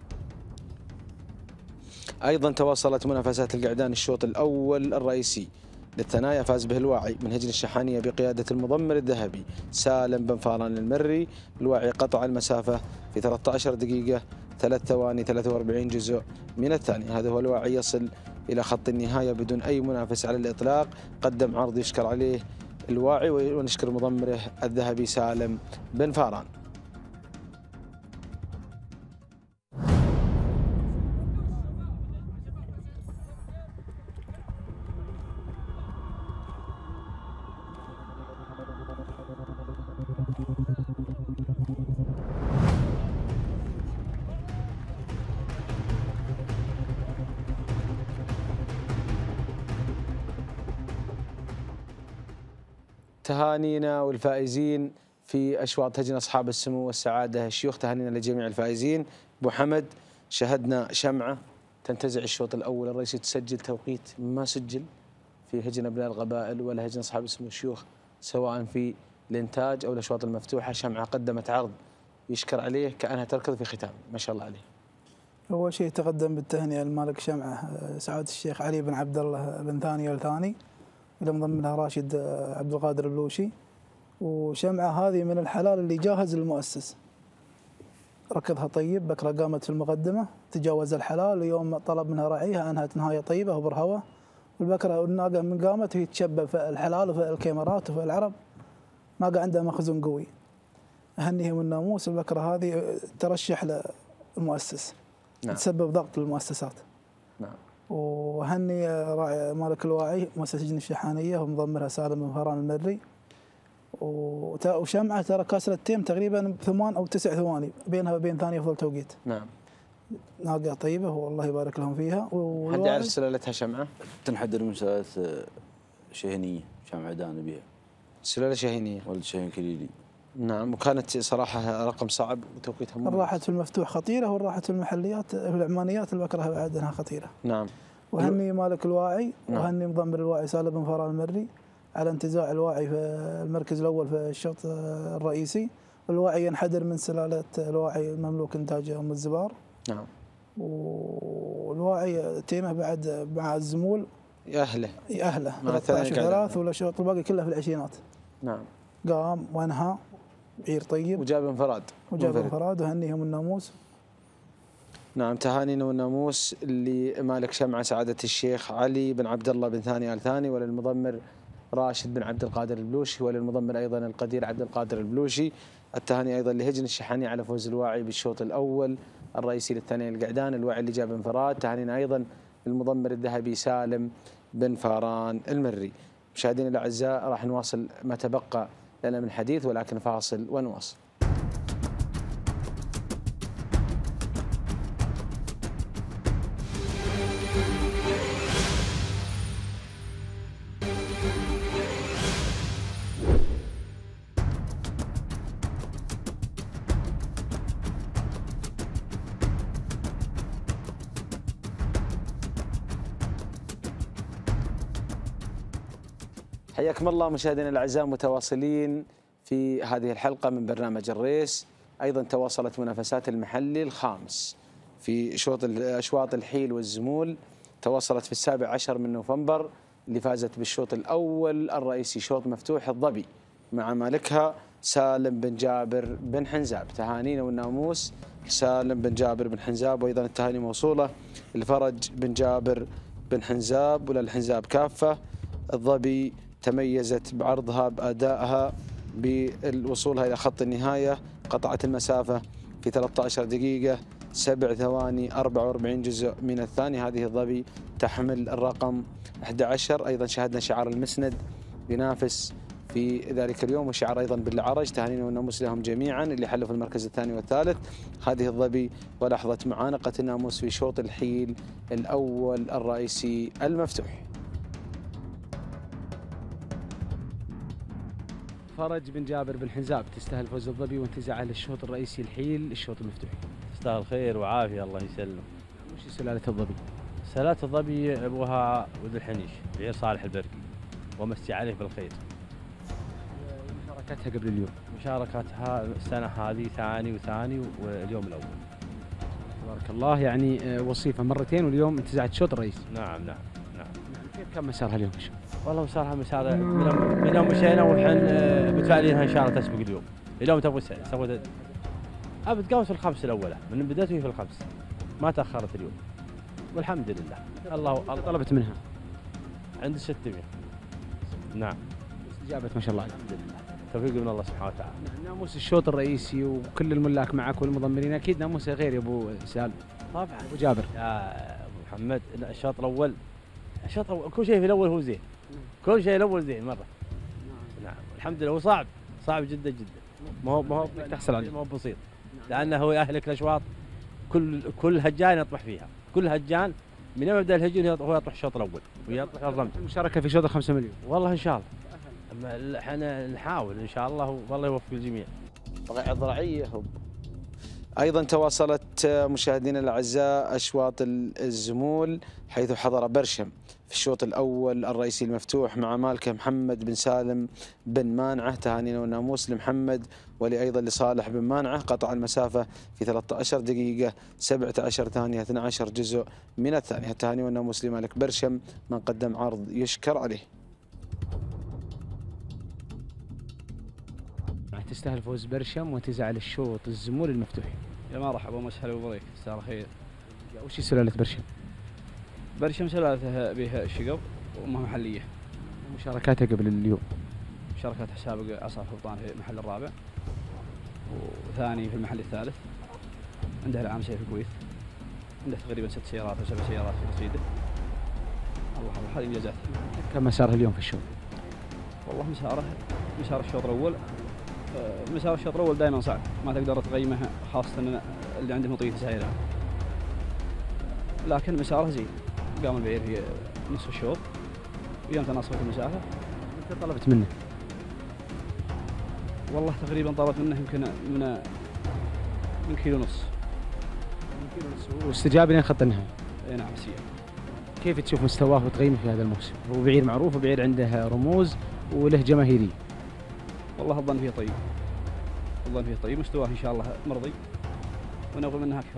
أيضا تواصلت منافسات القعدان الشوط الأول الرئيسي للثنايا، فاز به الواعي من هجن الشحانية بقيادة المضمر الذهبي سالم بن فاران المري. الواعي قطع المسافة في 13 دقيقة 3 ثواني 43 جزء من الثانية. هذا هو الواعي يصل إلى خط النهاية بدون أي منافس على الإطلاق. قدم عرض يشكر عليه الواعي، ونشكر مضمره الذهبي سالم بن فاران. تهانينا والفائزين في أشواط هجن أصحاب السمو والسعادة الشيوخ. تهانينا لجميع الفائزين. أبو حمد، شهدنا شمعة تنتزع الشوط الأول الرئيسي، تسجل توقيت ما سجل في هجن أبناء القبائل ولا هجن أصحاب السمو الشيوخ، سواء في الإنتاج أو الأشواط المفتوحة. شمعة قدمت عرض يشكر عليه كأنها تركض في ختام، ما شاء الله عليه. أول شيء تقدم بالتهنئة المالك شمعة سعادة الشيخ علي بن عبد الله بن ثاني آل ثاني، إلى مضمنها راشد عبد القادر البلوشي. وشمعة هذه من الحلال اللي جاهز للمؤسس، ركضها طيب، بكرة قامت في المقدمة تجاوز الحلال، ويوم طلب منها راعيها أنهت نهاية طيبة وبرهوة. والبكرة والناقة من قامت وهي تشبه في الحلال وفي الكاميرات وفي العرب، ناقة عندها مخزون قوي. أهنيهم الناموس. البكرة هذه ترشح للمؤسس، نعم. تسبب ضغط للمؤسسات. نعم. وهني راعي مالك الواعي مؤسسة هجن الشحانية ومضمرها سالم بن فاران المري. وشمعة ترى كاسرة التيم تقريبا 8 أو 9 ثواني بينها وبين ثاني أفضل توقيت. نعم. ناقة طيبة والله يبارك لهم فيها. حد يعرف سلالتها شمعة؟ تنحدر من سلالة شهنية، شمعة دان بها. سلالة شهينية. ولد شهين كليلي. نعم. وكانت صراحة رقم صعب وتوقيتها ممتاز. الراحة في المفتوح خطيرة، والراحة في المحليات في العمانيات البكرة بعد انها خطيرة. نعم. وهني مالك الواعي، نعم. وهني مضمر الواعي سالم بن فاران المري على انتزاع الواعي في المركز الأول في الشوط الرئيسي. الواعي ينحدر من سلالة الواعي المملوك إنتاج أم الزبار. نعم. والواعي تيمه بعد مع الزمول يأهله 13-3 ولا الشوط الباقي كله في العشرينات. نعم. قام وانهى بعير طيب وجاب انفراد. وهنيهم الناموس. نعم. تهانينا والناموس لمالك شمعة سعادة الشيخ علي بن عبد الله بن ثاني آل ثاني، وللمضمر راشد بن عبد القادر البلوشي، وللمضمر أيضا القدير عبد القادر البلوشي. التهاني أيضا لهجن الشحانية على فوز الواعي بالشوط الأول الرئيسي للثانيين القعدان، الواعي اللي جاب انفراد. تهانينا أيضا للمضمر الذهبي سالم بن فاران المري. مشاهدينا الأعزاء، راح نواصل ما تبقى لنا من حديث، ولكن فاصل ونواصل. حياكم الله مشاهدينا الاعزاء، متواصلين في هذه الحلقه من برنامج الريس. ايضا تواصلت منافسات المحلي الخامس في اشواط الحيل والزمول، تواصلت في 17 من نوفمبر، اللي فازت بالشوط الاول الرئيسي شوط مفتوح الظبي مع مالكها سالم بن جابر بن حنزاب. تهانينا والناموس سالم بن جابر بن حنزاب، وايضا التهاني موصوله لفرج بن جابر بن حنزاب وللحنزاب كافه. الظبي تميزت بعرضها بأدائها بوصولها إلى خط النهاية، قطعت المسافة في 13 دقيقة 7 ثواني 44 جزء من الثاني. هذه الظبي تحمل الرقم 11. أيضا شاهدنا شعار المسند ينافس في ذلك اليوم، وشعر أيضا بالعرج. تهانينا والناموس لهم جميعا اللي حلوا في المركز الثاني والثالث. هذه الظبي ولحظة معانقة الناموس في شوط الحيل الأول الرئيسي المفتوح. فرج بن جابر بن حنزاب، تستاهل فوز الظبي وانتزاعه للشوط الرئيسي الحيل الشوط المفتوح. تستاهل خير وعافية الله يسلم. وش سلالة الظبي؟ سلالة الظبي أبوها ولد الحنيش بعير صالح البرقي ومسي عليه بالخير. مشاركتها قبل اليوم؟ مشاركتها السنة هذه ثاني واليوم الأول. تبارك الله، يعني وصيفة مرتين واليوم انتزعت الشوط الرئيسي. نعم. كيف كان مسارها اليوم؟ والله مسارها من يوم مشينا والحين متفائلينها إن شاء الله تسبق اليوم. اليوم سوت أبد قامت في الخمس الأولى من بدأت وهي في الخمس، ما تأخرت اليوم والحمد لله. الله طلبت منها عند 600. نعم. استجابت ما شاء الله. الحمد لله، توفيق من الله سبحانه وتعالى. ناموس الشوط الرئيسي وكل الملاك معك والمضمرين، اكيد ناموسه غير يا ابو سالم. طبعا ابو جابر. يا ابو محمد، الشوط الاول كل شيء في الاول هو زين، كل شيء الاول زين مره. نعم الحمد لله. هو صعب جدا ما هو تحصل عليه، ما هو بسيط، لانه هو يهلك الاشواط. كل هجان يطمح فيها، كل هجان من يوم يبدا الهجين هو يطمح الشوط الاول ويطمح الرمل. المشاركه في شوط 5 مليون والله ان شاء الله. احنا نحاول ان شاء الله والله يوفق الجميع. رقعة ضرعية. أيضا تواصلت مشاهدينا الأعزاء أشواط الزمول، حيث حضر برشم في الشوط الأول الرئيسي المفتوح مع مالكه محمد بن سالم بن مانعة. تهانينا والناموس لمحمد أيضا لصالح بن مانعة. قطع المسافة في 13 دقيقة 17 ثانية 12 جزء من الثانية. التهاني والناموس لمالك برشم من قدم عرض يشكر عليه. تستاهل فوز برشم وانتزاع للشوط الزمول المفتوح. يا مرحبا ومسهلا وبريك، مساء الخير. وش سلالة برشم؟ برشم سلالتها بها الشقب وامها محليه. مشاركاتها قبل اليوم؟ مشاركاتها سابق عصا الفلطان في المحل الرابع وثاني في المحل الثالث. عندها العامسيه في الكويت، عندها تقريبا 6 سيارات او 7 سيارات في قصيده. الله هذه انجازات. كم مسارها اليوم في الشوط؟ والله مسار الشوط الاول مسار الشوط الاول دائما صعب، ما تقدر تقيمه، خاصه اللي عنده مطيه سائله، لكن مسارها زين. قام البعير في نصف الشوط ويوم تناصفت المسافه. انت طلبت منه؟ والله تقريبا طلبت منه يمكن من كيلو ونص. واستجاب لين خط النهايه؟ اي نعم سيئة. كيف تشوف مستواه وتقييمه في هذا الموسم؟ هو بعير معروف وبعير عنده رموز وله جماهيريه. والله الظن فيه طيب، مستواه ان شاء الله مرضي ونبغى منها اكثر.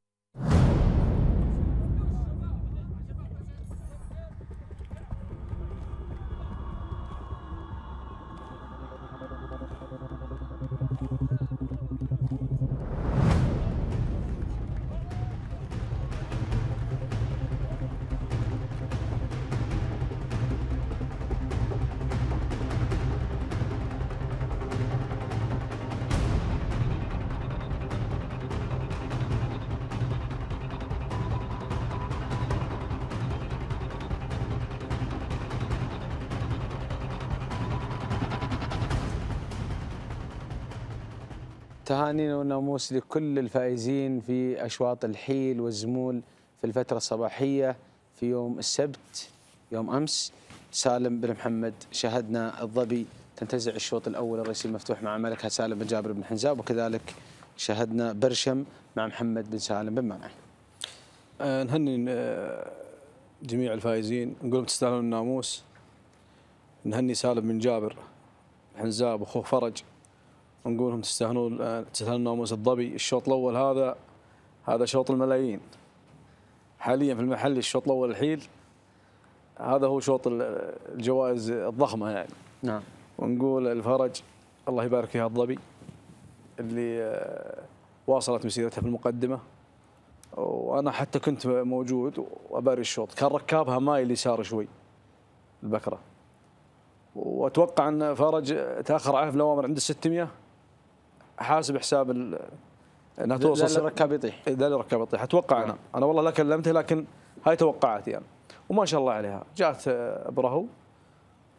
تهانينا والناموس لكل الفائزين في أشواط الحيل والزمول في الفترة الصباحية في يوم السبت يوم أمس. سالم بن محمد شاهدنا الظبي تنتزع الشوط الأول الرئيسي المفتوح مع ملكها سالم بن جابر بن حنزاب، وكذلك شاهدنا برشم مع محمد بن سالم بن مانع. نهني جميع الفائزين، نقول لهم تستاهلون الناموس. نهني سالم بن جابر بن حنزاب واخوه فرج، ونقول لهم تستاهلون ناموس الظبي. الشوط الاول هذا شوط الملايين حاليا في المحل. الشوط الاول الحيل هذا هو شوط الجوائز الضخمه يعني. نعم. ونقول الفرج الله يبارك فيها الظبي اللي واصلت مسيرتها في المقدمه، وانا حتى كنت موجود واباري الشوط. كان ركابها مايل يسار شوي البكره، واتوقع ان فرج تاخر عليه في الاوامر عند 600. حاسب حساب انها توصل الركاب يطيح. ذا الركاب يطيح اتوقع. انا والله لا كلمته، لكن هاي توقعاتي يعني. وما شاء الله عليها جات برهو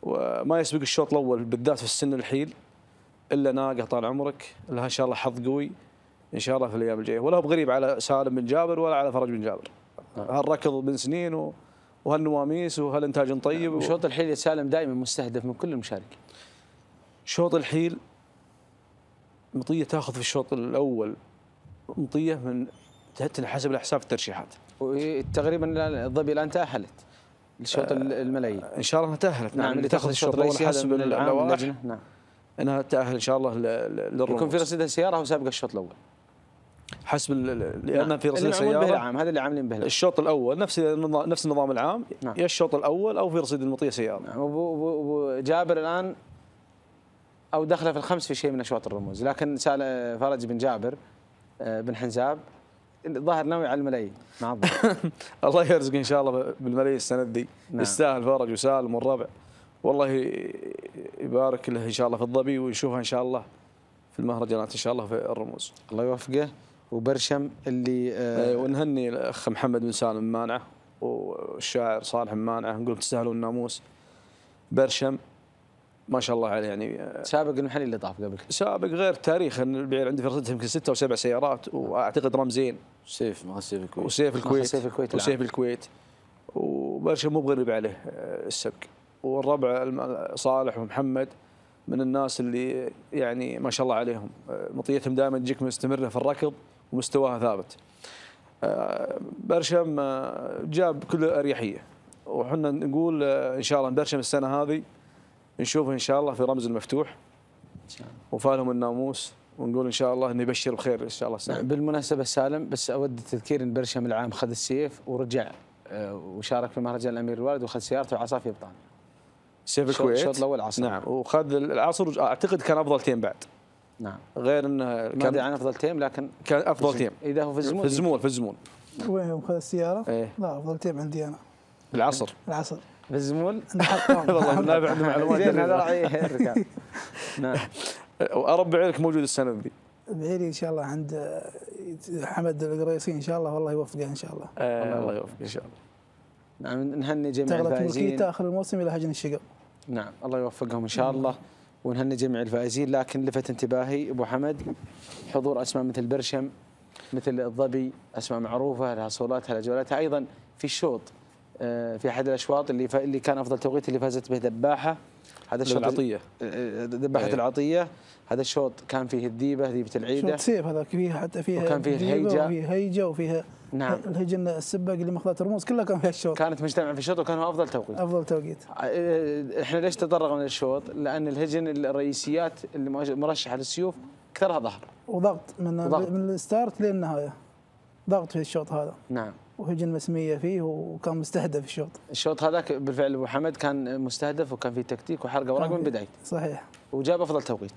وما يسبق الشوط الاول بالذات في السن الحيل الا ناقه طال عمرك لها ان شاء الله حظ قوي ان شاء الله في الايام الجايه، ولا هو بغريب على سالم بن جابر ولا على فرج بن جابر. هالركض من سنين وهالنواميس وهالانتاج طيب. وشوط الحيل يا سالم دائما مستهدف من كل المشاركين. شوط الحيل مطيه تاخذ في الشوط الاول مطيه من حسب الاحساب الترشيحات. وتقريبا الظبي الان تاهلت للشوط الملايين. ان شاء الله تاهلت. نعم اللي تاخذ الشوط الاول حسب اللوائح. نعم انها تاهل ان شاء الله للرموز. يكون في رصيدها سياره وسابقه الشوط الاول. حسب لان في رصيد السياره العام هذا اللي عاملين به الشوط الاول نفس النظام العام. نعم. يا الشوط الاول او في رصيد المطيه سياره. نعم. وجابر الان او دخل في الخمس في شيء من اشواط الرموز، لكن سال فرج بن جابر بن حنزاب ظاهر ناوي على الملايين مع الله يرزق ان شاء الله بالملايين السنه ذي. نعم. يستاهل فرج وسالم والربع، والله يبارك له ان شاء الله في الظبي ويشوفها ان شاء الله في المهرجانات ان شاء الله في الرموز. الله يوفقه. وبرشم اللي ونهني الاخ محمد بن سالم مانعه والشاعر صالح مانعه، نقول تستاهلون الناموس. برشم ما شاء الله عليه يعني سابق المحلي اللي طاف قبل. سابق غير تاريخ ان البعير عنده فرصته يمكن 6 أو 7 سيارات، واعتقد رمزين سيف ما سيف الكويت وسيف الكويت وبرشم مو بغريب عليه السبق. والربع صالح ومحمد من الناس اللي يعني ما شاء الله عليهم مطيتهم دائما تجيك مستمره في الركض ومستواها ثابت. برشم جاب كل اريحيه، وحنا نقول ان شاء الله برشم السنه هذه نشوفه ان شاء الله في رمز المفتوح وفالهم الناموس، ونقول ان شاء الله انه يبشر بخير ان شاء الله السنه. بالمناسبه سالم بس اود التذكير ان برشم العام خذ السيف ورجع وشارك في مهرجان الامير الوالد وخذ سيارته وعصافي ابطال. سيف الكويت الشوط الاول عصر. نعم وخذ العصر اعتقد كان افضل تيم بعد. نعم غير انه كان ما ادري عن افضل تيم لكن كان افضل تيم اذا هو في الزمول. وين خذ السياره؟ ايه؟ لا افضل تيم عندي انا. العصر في الزمول. والله النافع عنده معلومات. هذا راعي الركاب. نعم. اربع لك موجود السنه ذي. بعيري ان شاء الله عند حمد القريصي ان شاء الله والله يوفقه ان شاء الله. الله يوفقه ان شاء الله. نعم نهني جميع الفائزين. تغلق اخر الموسم الى هجن الشقب. نعم الله يوفقهم ان شاء الله ونهني جميع الفائزين. لكن لفت انتباهي ابو حمد حضور اسماء مثل برشم مثل الظبي، اسماء معروفه لها صولاتها لها جولاتها. ايضا في الشوط في احد الاشواط اللي كان افضل توقيت اللي فازت به دباحه، هذا الشوط العطيه دباحه العطيه. هذا الشوط كان فيه ذيبه العيده، شوط سيف هذاك فيها حتى فيها وكان فيه هيجه وفيها نعم الهجن السباق اللي ماخذت الرموز كلها كان فيها الشوط، كانت مجتمعه في الشوط وكان هو افضل توقيت. احنا ليش تطرقنا للشوط؟ لان الهجن الرئيسيات اللي مرشحه للسيوف اكثرها ظهر وضغط من الستارت للنهايه، ضغط في الشوط هذا. نعم وهجن مسميه فيه وكان مستهدف الشوط هذاك بالفعل ابو حمد كان مستهدف وكان فيه تكتيك وحرق اوراق من بدايته. صحيح. وجاب افضل توقيت.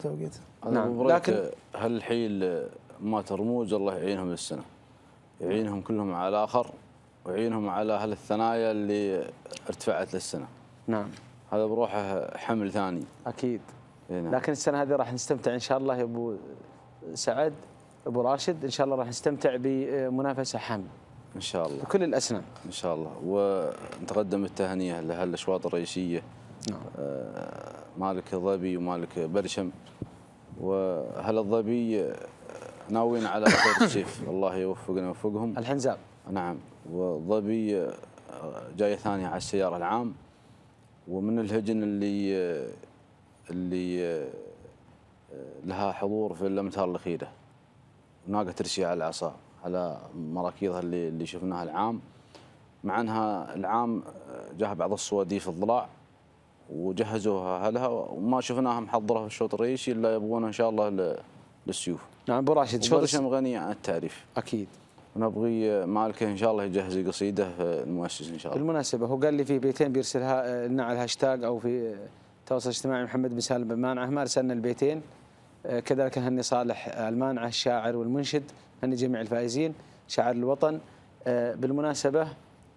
نعم لكن هالحيل مات رموز الله يعينهم للسنه، يعينهم كلهم على الاخر ويعينهم على هالثنايا اللي ارتفعت للسنه. نعم هذا بروحه حمل ثاني اكيد. نعم. لكن السنه هذه راح نستمتع ان شاء الله يا ابو سعد ابو راشد، ان شاء الله راح نستمتع بمنافسه حامله ان شاء الله بكل الاسنان ان شاء الله. ونتقدم التهنئه لهالاشواط الرئيسيه. نعم. مالك الظبي ومالك برشم، وهل الظبي ناويين على خير السيف الله يوفقنا ويوفقهم. الحنزاب نعم. والظبي جايه ثانيه على السياره العام، ومن الهجن اللي لها حضور في الامتار الاخيره ناقه ترسي على العصا على مراكيضها اللي شفناها العام، مع انها العام جاها بعض الصواديف في الضلاع وجهزوها لها وما شفناها محضره في الشوط الرئيسي الا يبغونها ان شاء الله للسيوف. نعم ابو راشد برشم غني عن التعريف اكيد، ونبغي مالكه ان شاء الله يجهز قصيده في المؤسس ان شاء الله. بالمناسبه هو قال لي في بيتين بيرسلها لنا على الهاشتاج او في التواصل الاجتماعي محمد بن سالم بن مانعه، ما ارسلنا البيتين. كذلك هني صالح المانعه الشاعر والمنشد، هني جميع الفائزين شاعر الوطن. بالمناسبه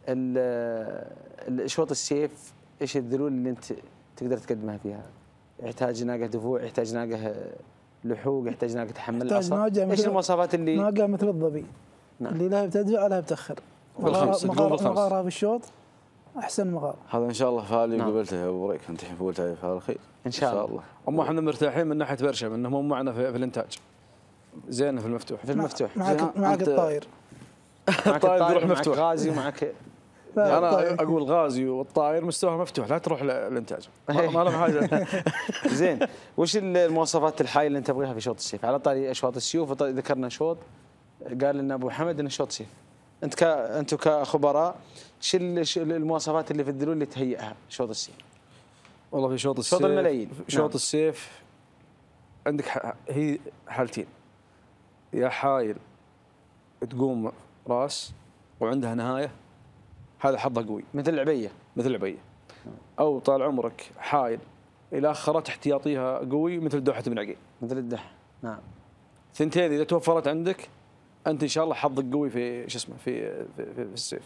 الشوط السيف ايش الذلول اللي انت تقدر تقدمها فيها؟ يحتاج ناقه دفوع، يحتاج ناقه لحوق، يحتاج ناقه تحمل العصا، ايش المواصفات اللي ناقه مثل الظبي. نعم. اللي لها بتدفع لها بتاخر. مغارها في الشوط احسن مغار. هذا ان شاء الله فالي نعم. قبلته يا ابو بريك، انت الحين فولت عليه فال الخير ان شاء الله. اما احنا مرتاحين من ناحيه برشا انهم هم معنا في الانتاج. زين في المفتوح. في المفتوح معك الطاير. الطاير بيروح معك مفتوح. غازي ومعك انا اقول غازي والطاير مستواه مفتوح، لا تروح للانتاج ما لهم حاجه. زين، وش المواصفات الحاليه اللي انت تبغيها في شوط السيف؟ على طاري اشواط السيوف، ذكرنا شوط قال لنا ابو حمد انه شوط سيف. انتم كخبراء شو المواصفات اللي في الدلول اللي تهيئها شوط السيف؟ والله في شوط السيف، شوط الملايين، شوط السيف عندك هي حالتين، يا حايل تقوم راس وعندها نهايه، هذا حظه قوي مثل العبيه. مثل العبيه. او طال عمرك حايل الى اخرت احتياطيها قوي مثل دوحه بن عقيل. مثل الدح. نعم. ثنتين اذا توفرت عندك انت ان شاء الله حظك قوي في شو اسمه في السيف.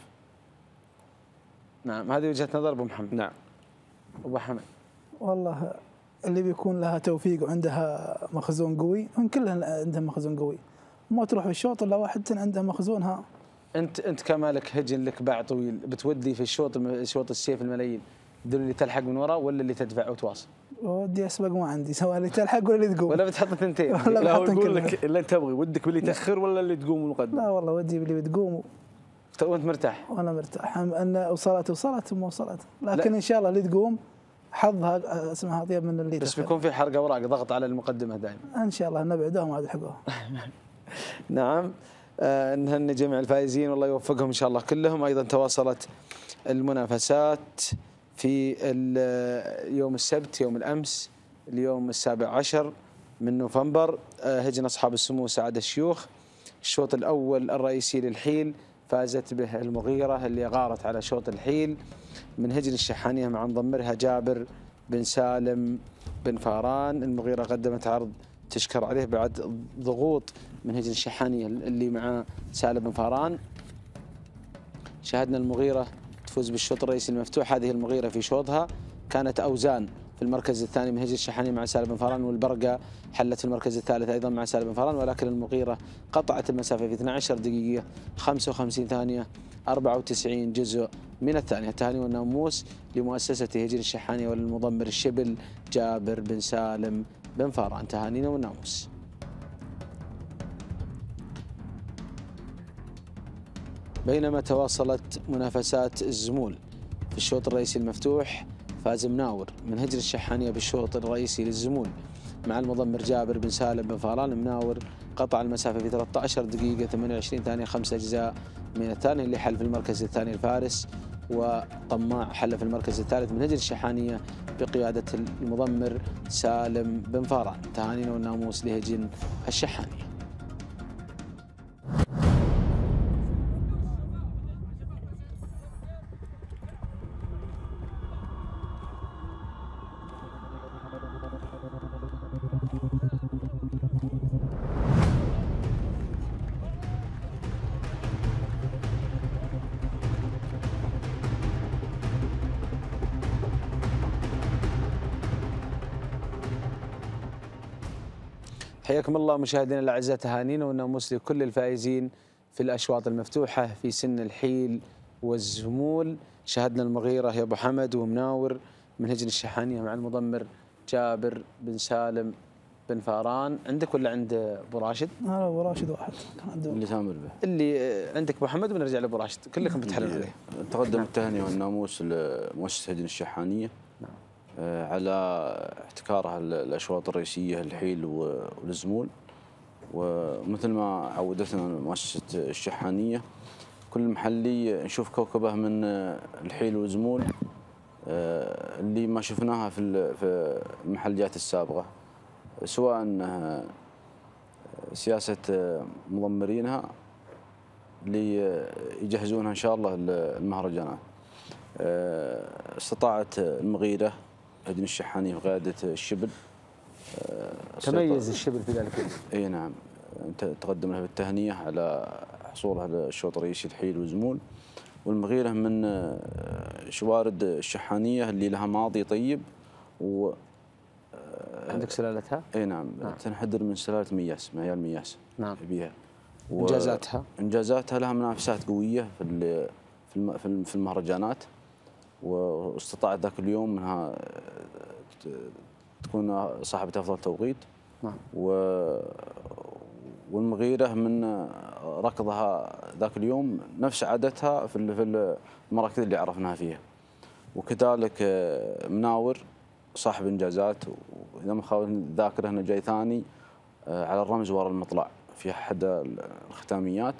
نعم، هذه وجهه نظر ابو محمد. نعم. ابو حمد. والله اللي بيكون لها توفيق وعندها مخزون قوي، هم كلهم عندهم مخزون قوي، ما تروح في الشوط الا واحد عنده مخزونها. انت كمالك هجن لك باع طويل، بتودي في شوط السيف الملايين دول اللي تلحق من وراء ولا اللي تدفع وتواصل؟ ودي اسبق ما عندي، سواء اللي تلحق ولا اللي تقوم. ولا بتحط ثنتين؟ لا هو يقول لك اللي انت تبغي، ودك باللي تاخر ولا اللي تقوم المقدم؟ لا والله ودي باللي بتقوم. وانت مرتاح؟ وانا مرتاح ان وصلت وما وصلت، لكن لا. ان شاء الله اللي تقوم حظها اسمها اطيب من اللي بس بيكون في حرق اوراق، ضغط على المقدمه دائما. ان شاء الله نبعدهم وعاد يلحقوها. نعم. نهني جميع الفائزين والله يوفقهم ان شاء الله كلهم. ايضا تواصلت المنافسات في يوم السبت، يوم الامس، اليوم 17 من نوفمبر. هجن اصحاب السمو سعاده الشيوخ. الشوط الاول الرئيسي للحيل فازت به المغيره اللي غارت على شوط الحيل من هجن الشحانيه مع مضمرها جابر بن سالم بن فاران. المغيره قدمت عرض تشكر عليه بعد ضغوط من هجن الشحانيه اللي مع سالم بن فاران. شاهدنا المغيره تفوز بالشوط الرئيسي المفتوح. هذه المغيره في شوطها كانت اوزان في المركز الثاني من هجن الشحانيه مع سالم بن فاران، والبرقه حلت في المركز الثالث ايضا مع سالم بن فاران، ولكن المغيره قطعت المسافه في 12 دقيقه 55 ثانيه 94 جزء من الثانيه. التهاني والناموس لمؤسسه هجن الشحانيه وللمضمر الشبل جابر بن سالم بن فاران. تهانينا والناموس. بينما تواصلت منافسات الزمول في الشوط الرئيسي المفتوح فاز مناور من هجر الشحانية بالشوط الرئيسي للزمول مع المضمر جابر بن سالم بن فاران. مناور قطع المسافة في 13 دقيقة 28 ثانية 5 أجزاء من الثاني، اللي حل في المركز الثاني الفارس، وطماع حل في المركز الثالث من هجر الشحانية بقيادة المضمر سالم بن فاران. تهانينا والناموس لهجن الشحانية. حياكم الله مشاهدينا الاعزاء، تهانينا والناموس لكل الفائزين في الاشواط المفتوحه في سن الحيل والزمول. شاهدنا المغيره يا ابو حمد ومناور من هجن الشحانيه مع المضمر جابر بن سالم بن فاران. عندك ولا عند ابو راشد؟ انا ابو راشد واحد اللي تامر به. اللي عندك ابو حمد ونرجع لابو راشد، كلكم بتحلون عليه. تقدم التهنئه والناموس لمؤسسه هجن الشحانيه على احتكارها الاشواط الرئيسيه الحيل والزمول، ومثل ما عودتنا مؤسسه الشحانيه كل محلي نشوف كوكبه من الحيل والزمول اللي ما شفناها في المحليات السابقه، سواء سياسه مضمرينها اللي يجهزونها ان شاء الله المهرجانات. استطاعت المغيره هجن الشحاني بقياده الشبل. تميز الشبل في ذلك. اي نعم، تقدم لها بالتهنئه على حصولها للشوط الرئيسي الحيل والزمول. والمغيره من شوارد الشحانيه اللي لها ماضي طيب. و عندك سلالتها؟ اي نعم. تنحدر من سلاله مياس، معيار مياس. نعم. بيها. انجازاتها لها منافسات قويه في المهرجانات. واستطاعت ذاك اليوم انها تكون صاحبة افضل توقيت. نعم. والمغيرة من ركضها ذاك اليوم نفس عادتها في المراكز اللي عرفناها فيها. وكذلك مناور صاحب انجازات، واذا ما خاب الذاكره انه جاي ثاني على الرمز ورا المطلع في احد الختاميات،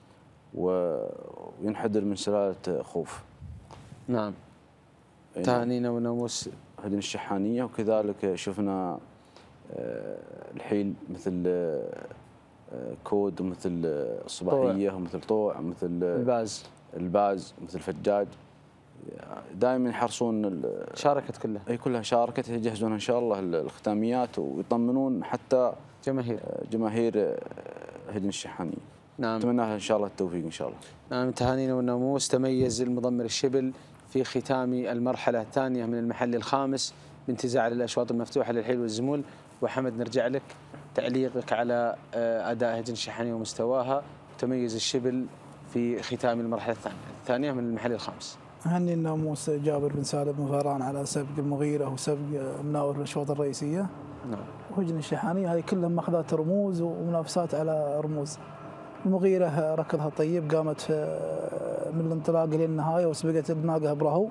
وينحدر من سلاله خوف. نعم. تهانينا وناموس هدن الشحانيه. وكذلك شفنا الحيل مثل كود ومثل الصباحيه ومثل طوع ومثل الباز مثل فجاج. دائما يحرصون شاركت كلها. اي كلها شاركت، يجهزون ان شاء الله الختاميات ويطمنون حتى جماهير هدن الشحانيه. نعم. نتمنى لها ان شاء الله التوفيق ان شاء الله. نعم. تهانينا والناموس. تميز المضمر الشبل في ختام المرحله الثانيه من المحلي الخامس بانتزاع للاشواط المفتوحه للحيل والزمول. وحمد نرجع لك تعليقك على اداء هدن الشحانيه ومستواها. تميز الشبل في ختام المرحله الثانيه من المحلي الخامس. هني الناموس جابر بن سالم بن فهران على سبق المغيرة وسبق مناور الأشواط الرئيسية. نعم. وهجن الشحانية هذه كلهم ماخذات رموز ومنافسات على رموز. المغيرة ركضها طيب، قامت من الانطلاق للنهاية وسبقت الناقة برهو.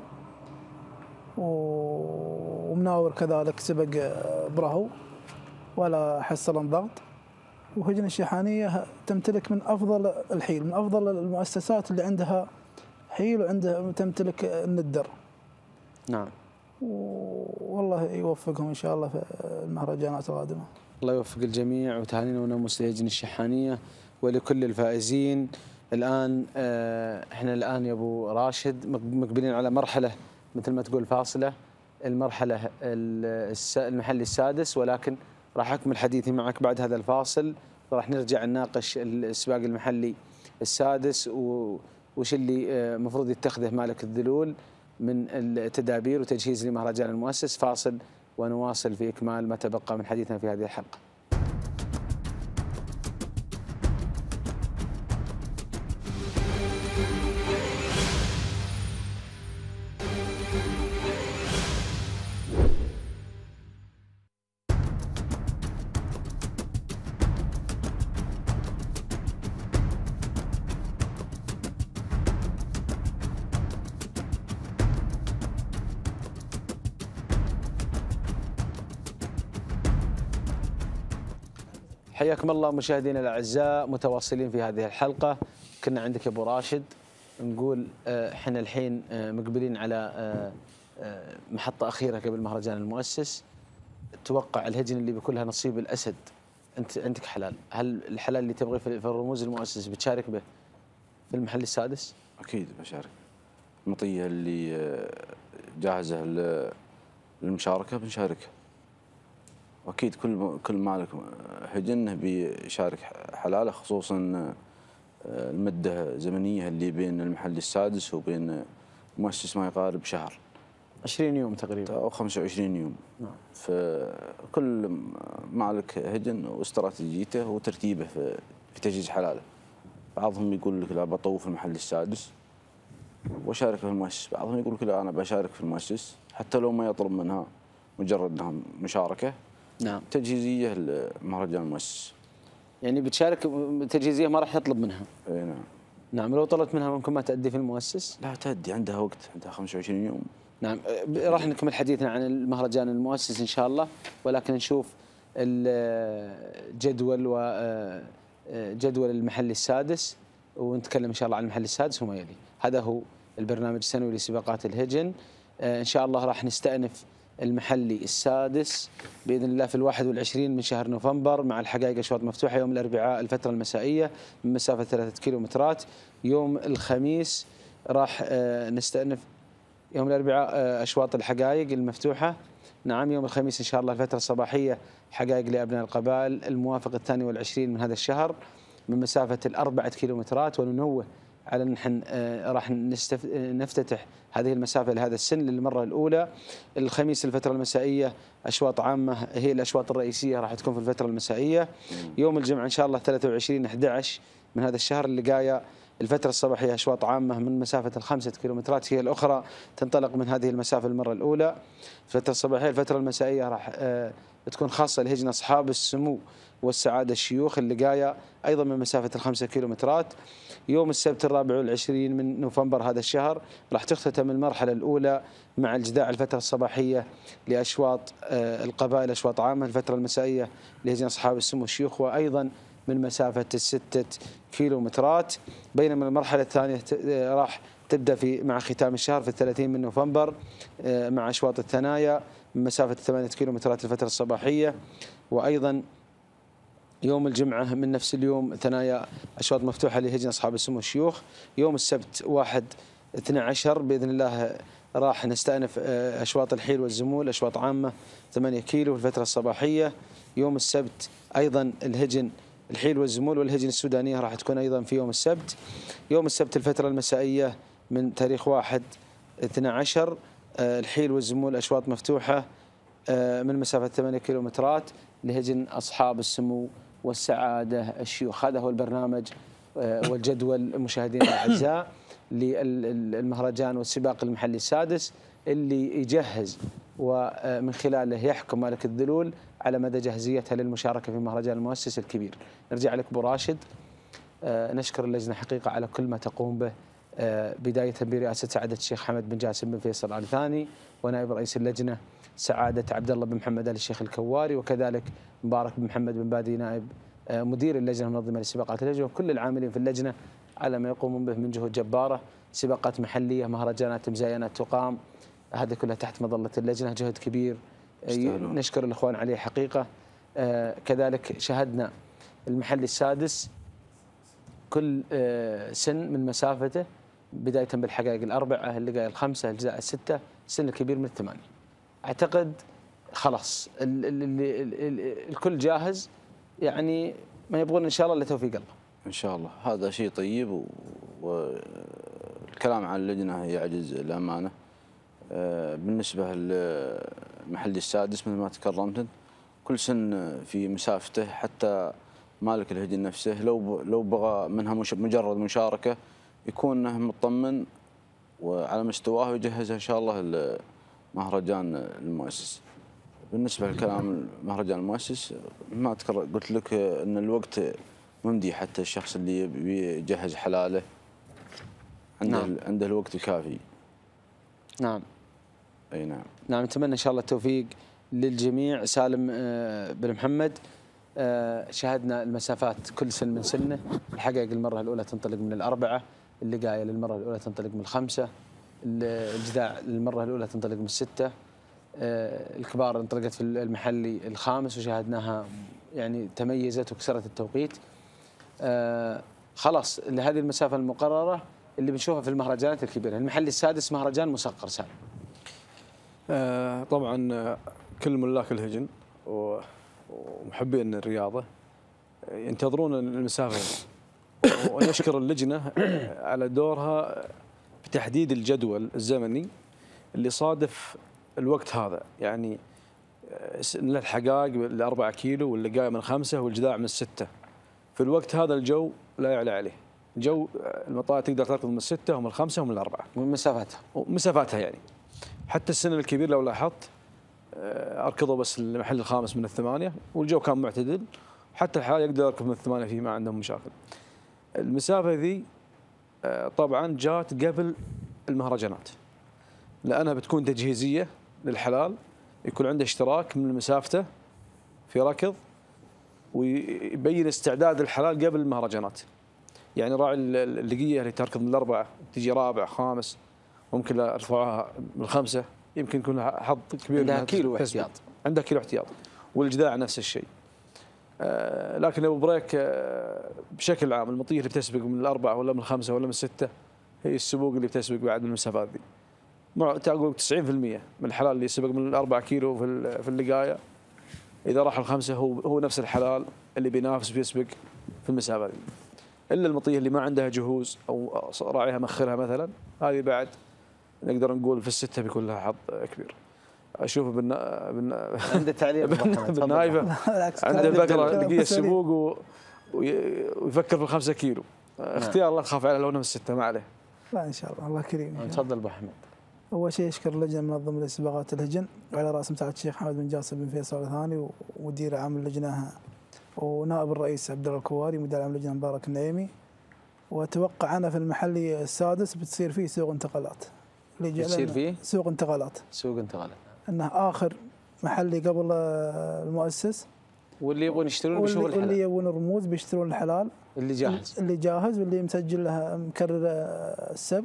ومناور كذلك سبق برهو ولا حصل ضغط. وهجن الشحانية تمتلك من أفضل الحيل، من أفضل المؤسسات اللي عندها حيل وعندها تمتلك الندر. نعم. والله يوفقهم ان شاء الله في المهرجانات القادمه. الله يوفق الجميع. وتهانينا وناموس لهجن الشحانيه ولكل الفائزين. الان احنا الان يا ابو راشد مقبلين على مرحله مثل ما تقول فاصله، المرحله المحلي السادس، ولكن راح اكمل حديثي معك بعد هذا الفاصل. راح نرجع نناقش السباق المحلي السادس وش اللي المفروض يتخذه مالك الذلول من التدابير وتجهيز لمهرجان المؤسس. فاصل ونواصل في إكمال ما تبقى من حديثنا في هذه الحلقة. حياكم الله مشاهدينا الاعزاء، متواصلين في هذه الحلقه. كنا عندك يا ابو راشد نقول احنا الحين مقبلين على محطه اخيره قبل مهرجان المؤسس. توقع الهجن اللي بيكون لها نصيب الاسد، انت عندك حلال، هل الحلال اللي تبغيه في الرموز المؤسس بتشارك به في المحل السادس؟ اكيد بشارك. المطيه اللي جاهزه للمشاركه بنشاركها. واكيد كل مالك هجن بيشارك حلاله، خصوصا المده الزمنيه اللي بين المحل السادس وبين المؤسس ما يقارب شهر. 20 يوم تقريبا او 25 يوم. نعم. فكل مالك هجن واستراتيجيته وترتيبه في تجهيز حلاله. بعضهم يقول لك لا بطوف المحل السادس واشارك في المؤسس، بعضهم يقول لك لا انا بشارك في المؤسس حتى لو ما يطلب منها، مجرد انها مشاركه. نعم. تجهيزيه لمهرجان المؤسس. يعني بتشارك تجهيزيه ما راح يطلب منها. اي نعم. نعم. لو طلبت منها ممكن ما تأدي في المؤسس؟ لا تأدي، عندها وقت، عندها 25 يوم. نعم. راح نكمل حديثنا عن المهرجان المؤسس ان شاء الله، ولكن نشوف الجدول وجدول المحل السادس ونتكلم ان شاء الله عن المحل السادس وما يلي. هذا هو البرنامج السنوي لسباقات الهجن. ان شاء الله راح نستأنف المحلي السادس بإذن الله في 21 من شهر نوفمبر مع الحقائق أشواط مفتوحة يوم الأربعاء الفترة المسائية من مسافة 3 كيلومترات. يوم الخميس راح نستأنف يوم الأربعاء أشواط الحقائق المفتوحة. نعم. يوم الخميس إن شاء الله الفترة الصباحية حقائق لأبناء القبائل الموافق 22 من هذا الشهر من مسافة 4 كيلومترات. وننوه على أن راح نفتتح هذه المسافة لهذا السن للمرة الأولى. الخميس الفترة المسائية أشواط عامة هي الأشواط الرئيسية راح تكون في الفترة المسائية. يوم الجمعة إن شاء الله 23/11 من هذا الشهر اللي جاية الفترة الصباحية أشواط عامة من مسافة ال5 كيلومترات، هي الأخرى تنطلق من هذه المسافة المرة الأولى. الفترة الصباحية. الفترة المسائية راح تكون خاصة لهجنة أصحاب السمو والسعادة الشيوخ اللقاية أيضا من مسافة ال5 كيلومترات. يوم السبت 24 من نوفمبر هذا الشهر راح تختتم المرحلة الأولى مع الجداع الفترة الصباحية لأشواط القبائل أشواط عامة. الفترة المسائية لهجنة أصحاب السمو والشيوخ وأيضا من مسافة ال6 كيلومترات. بينما المرحلة الثانية راح تبدأ مع ختام الشهر في 30 من نوفمبر مع أشواط الثنايا من مسافة 8 كيلومترات الفترة الصباحية. وأيضا يوم الجمعة من نفس اليوم ثنايا أشواط مفتوحة لهجنة أصحاب السمو والشيوخ. يوم السبت 1/12 بإذن الله راح نستأنف أشواط الحيل والزمول أشواط عامة 8 كيلو في الفترة الصباحية. يوم السبت أيضا الهجن الحيل والزمول والهجن السودانية راح تكون أيضا في يوم السبت. يوم السبت الفترة المسائية من تاريخ 1/12 الحيل والزمول أشواط مفتوحة من مسافة 8 كيلومترات لهجن أصحاب السمو والسعادة الشيوخ. هذا هو البرنامج والجدول مشاهدينا الأعزاء للمهرجان والسباق المحلي السادس اللي يجهز ومن خلاله يحكم مالك الذلول على مدى جاهزيتها للمشاركة في مهرجان المؤسس الكبير. نرجع لك أبو راشد. نشكر اللجنة حقيقة على كل ما تقوم به، بداية برئاسة سعادة الشيخ حمد بن جاسم بن فيصل آل ثاني ونائب رئيس اللجنة سعادة عبد الله بن محمد آل الشيخ الكواري، وكذلك مبارك بن محمد بن بادي نائب مدير اللجنة المنظمة لسباقات اللجنة، وكل العاملين في اللجنة على ما يقومون به من جهود جبارة. سباقات محلية، مهرجانات، مزاينات تقام، هذا كلها تحت مظلة اللجنة، جهد كبير نشكر الإخوان عليه حقيقة. كذلك شهدنا المحلي السادس كل سن من مسافته، بداية بالحقائق الأربعة، اللقاء الخمسة، الجزاء الستة، السن الكبير من الثمانية. أعتقد خلاص الكل جاهز، يعني ما يبغون إن شاء الله إلا توفيق الله. إن شاء الله هذا شيء طيب، والكلام عن اللجنة يعجز الأمانة. بالنسبة للمحلي السادس مثل ما تكرمت، كل سن في مسافته، حتى مالك الهجن نفسه لو بغى منها مجرد مشاركة يكون مطمن وعلى مستواه ويجهزها إن شاء الله المهرجان المؤسس. بالنسبة للكلام المهرجان المؤسس ما قلت لك أن الوقت ممدي، حتى الشخص اللي بيجهز حلاله عنده الوقت الكافي. نعم. أي نعم. نعم، نتمنى إن شاء الله التوفيق للجميع. سالم بن محمد، شاهدنا المسافات كل سن من سنه. الحقائق المرة الأولى تنطلق من الأربعة، اللقاية للمرة الأولى تنطلق من الخمسة، الجداع للمرة الأولى تنطلق من الستة، الكبار انطلقت في المحلي الخامس وشاهدناها يعني تميزت وكسرت التوقيت. خلاص لهذه المسافة المقررة اللي بنشوفها في المهرجانات الكبيرة. المحلي السادس مهرجان مصغر سالم. طبعا كل ملاك الهجن ومحبين الرياضة ينتظرون المسافة، ونشكر اللجنة على دورها بتحديد الجدول الزمني اللي صادف الوقت هذا. يعني الحقائق ال4 كيلو واللقاية من 5 والجداع من 6. في الوقت هذا الجو لا يعلى عليه، جو المطايا تقدر تركض من 6 ومن 5 ومن 4 ومسافاتها يعني. حتى السن الكبير لو لاحظت أركضوا بس المحل الخامس من 8 والجو كان معتدل، حتى الحال يقدر يركض من 8 فيه ما عندهم مشاكل. المسافة ذي طبعا جات قبل المهرجانات، لأنها بتكون تجهيزية للحلال، يكون عنده اشتراك من مسافته في ركض ويبين استعداد الحلال قبل المهرجانات. يعني راعي اللقية اللي تركض من الأربعة تجي رابع خامس، ممكن ارفعها من 5، يمكن يكون حظ كبير. عندها كيلو احتياط، عندها كيلو احتياط. والجداع نفس الشيء. لكن ابو بريك بشكل عام المطيه اللي بتسبق من 4 ولا من 5 ولا من 6 هي السبوق اللي بتسبق بعد من المسافات ذي. تقول 90% من الحلال اللي يسبق من 4 كيلو في اللقايه اذا راح ال5 هو نفس الحلال اللي بينافس بيسبق في المسافه ذي. الا المطيه اللي ما عندها جهوز او راعيها مخرها مثلا، هذه بعد نقدر نقول في ال6 بيكون لها حظ كبير. اشوف عنده تعليق بالنايفه عنده فكره لقيه السبوق ويفكر في ال5 كيلو. اختيار لا تخاف عليه لو نفس 6 ما عليه. لا ان شاء الله، الله كريم. تفضل ابو احمد. اول شيء اشكر اللجنه المنظمه لسباقات الهجن، وعلى راس مساعد الشيخ حمد بن جاسر بن فيصل الثاني، ومدير عام اللجنه ونائب الرئيس عبد الله الكواري، مدير عام اللجنه مبارك النعيمي. واتوقع انا في المحلي السادس بتصير فيه سوق انتقالات. بتصير فيه سوق انتقالات. سوق انتقالات. انه اخر محلي قبل المؤسس. واللي يبغون يشترون بيشوفون الحلال. واللي يبون الرموز بيشترون الحلال. اللي جاهز. اللي جاهز واللي مسجل له مكرر السبق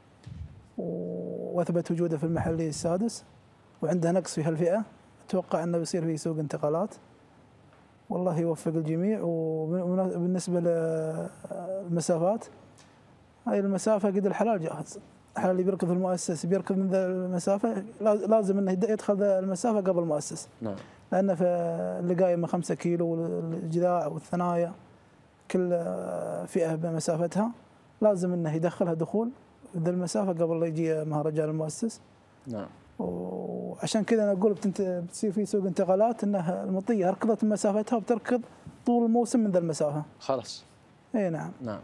واثبت وجوده في المحلي السادس وعنده نقص في هالفئه، اتوقع انه بيصير في سوق انتقالات. والله يوفق الجميع. وبالنسبه للمسافات، هاي المسافه قد الحلال جاهز. الحلال اللي بيركض في المؤسس بيركض من ذا المسافه، لازم انه يدخل ذا المسافه قبل المؤسس. نعم. لان في اللقايه من 5 كيلو والجذاع والثنايا كل فئه بمسافتها، لازم انه يدخلها دخول ذا المسافه قبل لا يجي مهرجان المؤسس. نعم. وعشان كذا انا اقول بتصير في سوق انتقالات، انها المطيه ركضت مسافتها وبتركض طول الموسم من ذا المسافه. خلاص. اي نعم. نعم.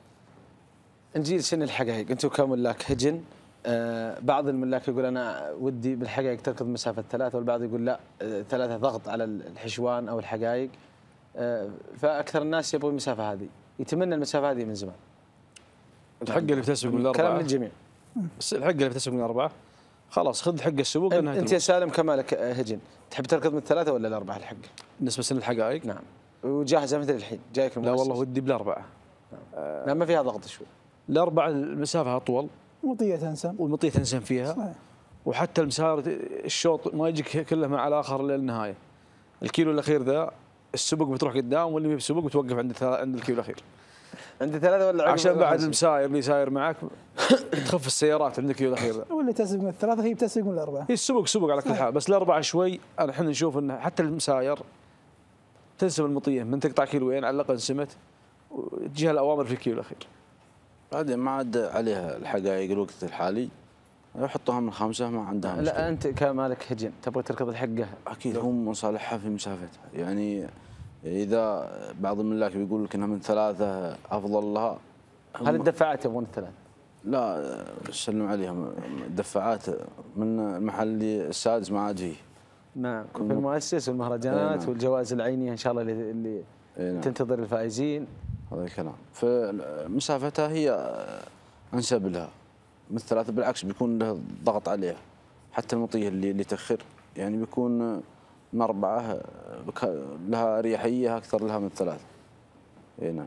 نجي لسن الحقائق، انتم كملاك هجن، بعض الملاك يقول انا ودي بالحقائق تركض مسافه 3، والبعض يقول لا 3 ضغط على الحشوان او الحقائق. فاكثر الناس يبغوا المسافه هذه، يتمنى المسافه هذه من زمان. الحقه اللي بتسبق من 4 كلام للجميع. بس الحقه اللي بتسبق من 4 خلاص خذ حق السبوق. انت يا سالم كمالك هجن تحب تركض من 3 ولا 4 الحقه؟ بالنسبه لسن الحقائق نعم. وجاهزه مثل الحين جايك المؤسس؟ لا والله ودي بال4. لا ما فيها ضغط شوي. ال4 المسافه اطول، مطيه تنسم، والمطيه تنسم فيها. صحيح. وحتى المسار الشوط ما يجيك كله مع الاخر للنهايه. الكيلو الاخير ذا السبق بتروح قدام، واللي ما بسبق بتوقف عند الكيلو الاخير. عند 3 ولا عشان بعد المساير اللي ساير معك تخف السيارات عند الكيلو الاخير ذا. واللي تسبق من 3 هي بتسبق من 4. هي السبق سبق على كل حال، بس ال4 شوي. احنا نشوف ان حتى المساير تنسم المطيه من تقطع كيلوين على الاقل انسمت، وتجيها الاوامر في الكيلو الاخير. بعدين ما عاد عليها الحقائق الوقت الحالي، يحطوها من 5 ما عندها مشكله. لا انت كمالك هجن تبغى تركض الحقه؟ اكيد هم مصالحها في مسافتها، يعني اذا بعض الملاك بيقول لك انها من 3 افضل لها. هل الدفاعات يبغون ال3؟ لا سلم عليهم، الدفاعات من المحلي السادس ما عاد فيه. نعم. في المؤسس والمهرجانات نعم. والجوائز العينيه ان شاء الله اللي نعم. تنتظر الفائزين. هذا الكلام. فمسافتها هي انسب لها. من 3 بالعكس بيكون له ضغط عليها، حتى المطيه اللي تاخر يعني بيكون من 4 لها اريحيه اكثر لها من 3. اي نعم.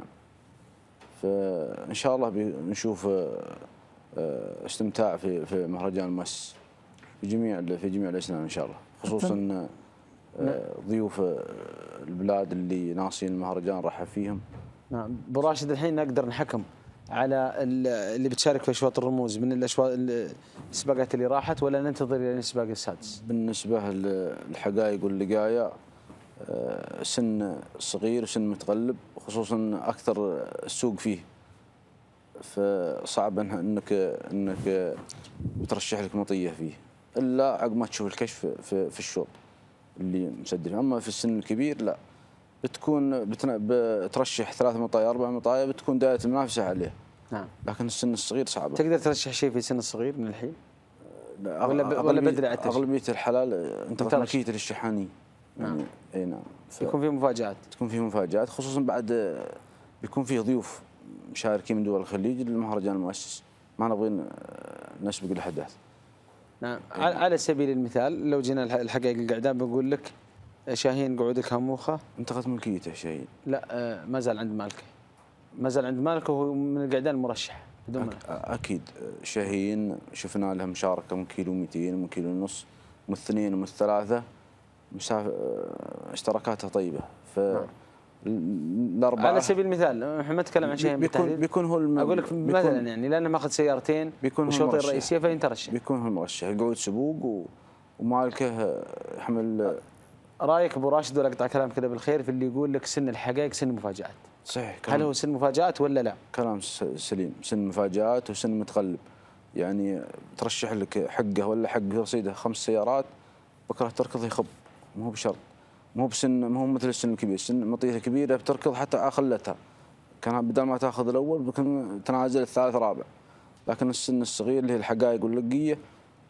فان شاء الله بنشوف استمتاع في مهرجان المؤسس في جميع الاسنان ان شاء الله، خصوصا ضيوف البلاد اللي ناصين المهرجان رحب فيهم. نعم. ابو راشد الحين نقدر نحكم على اللي بتشارك في اشواط الرموز من السباقات اللي راحت، ولا ننتظر الى السباق السادس؟ بالنسبه للحقائق واللقايه سن صغير وسن متغلب، خصوصا اكثر السوق فيه، فصعب انك بترشح لك مطيه فيه الا عقب ما تشوف الكشف في الشوط اللي مسدد. اما في السن الكبير لا، بترشح 3 مطايا 4 مطايا بتكون دائره المنافسه عليه. نعم. لكن السن الصغير صعب. تقدر ترشح شيء في السن الصغير من الحين؟ ولا بدري على اغلبيه الحلال انت ملكيه للشحانين. نعم. اي نعم. يكون في مفاجات. تكون في مفاجات، خصوصا بعد بيكون فيه ضيوف مشاركين من دول الخليج للمهرجان المؤسس، ما نبغي نسبق الاحداث. نعم. على سبيل المثال لو جينا الحقائق القعدان بقول لك شاهين قعودك هموخه. انتقلت ملكيته شاهين؟ لا ما زال عند مالكه. ما زال عند مالكه وهو من القعدان المرشح بدون مالك. اكيد شاهين شفنا لها مشاركه من كيلو 200 ومن كيلو ونص ومن 2 ومن 3 اشتراكاتها طيبه. ف ال4 على سبيل المثال احنا ما نتكلم عن شاهين بالتحديد، بيكون هو اقول لك مثلا يعني لانه ماخذ سيارتين والشوطين الرئيسيه فينترشح. بيكون هو المرشح، قعود سبوق ومالكه حمل. رايك ابو راشد ولا اقطع كلام كذا بالخير في اللي يقول لك سن الحقائق سن مفاجات؟ صحيح. هل هو سن مفاجات ولا لا؟ كلام سليم، سن مفاجات وسن متغلب. يعني ترشح لك حقه ولا حق رصيده 5 سيارات بكره تركض يخب، مو بشرط، مو بسن، مو مثل السن الكبير. سن مطيه كبيره بتركض حتى خلتها كان بدل ما تاخذ الاول ممكن تنازل الثالث رابع. لكن السن الصغير اللي هي الحقائق واللقيه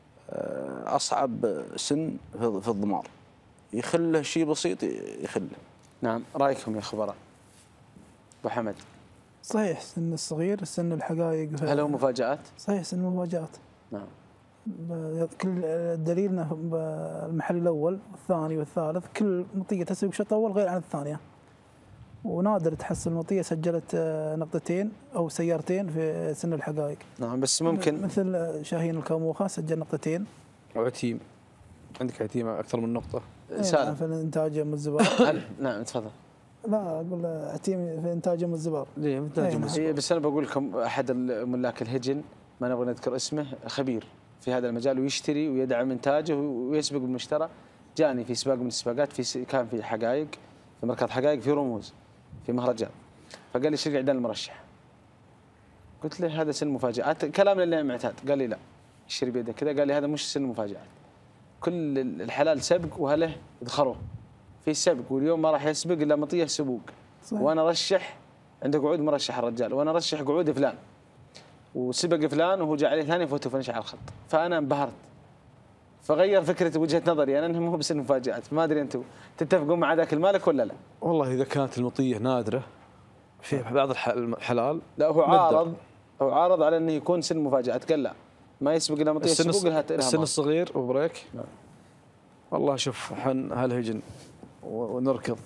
اصعب سن في الضمار، يخله شيء بسيط يخله. نعم، رايكم يا خبراء؟ ابو حمد. صحيح سن الصغير سن الحقائق. هل هو مفاجآت؟ صحيح سن مفاجآت. نعم. كل دليلنا المحل الاول والثاني والثالث كل مطيه تسبق شوط اول غير عن الثانيه. ونادر تحصل مطيه سجلت نقطتين او سيارتين في سن الحقائق. نعم، بس ممكن مثل شاهين الكاموخه سجل نقطتين. وعتيم، عندك عتيم اكثر من نقطه. سالم في الانتاج ام الزبار. نعم تفضل. لا اقول عتيم في انتاج ام الزبار. ليه انتاج ام الزبار؟ بس انا بقول لكم احد ملاك الهجن ما نبغى نذكر اسمه، خبير في هذا المجال ويشتري ويدعم انتاجه ويسبق بالمشترى. جاني في سباق من السباقات كان في حقائق، في مركز حقائق في رموز في مهرجان، فقال لي ايش قاعد المرشح؟ قلت له هذا سن مفاجآت، كلام اللي معتاد. قال لي لا اشتري بيدك كذا. قال لي هذا مش سن مفاجآت، كل الحلال سبق وهله ادخروه في سبق، واليوم ما راح يسبق الا مطيه سبوق. صحيح. وانا رشح عنده قعود مرشح الرجال، وانا رشح قعود فلان وسبق فلان وهو جاء عليه ثاني فوت فنش على الخط، فانا انبهرت. فغير فكره وجهه نظري انا انه مو بس المفاجات. ما ادري انتم تتفقون مع ذاك المالك ولا لا؟ والله اذا كانت المطيه نادره في بعض الحلال لا هو عارض على انه يكون سن مفاجات. قال لا ما يسبق الا مطيه سبوق لها السن الصغير ابو بريك. نعم. والله شوف هالهجن ونركض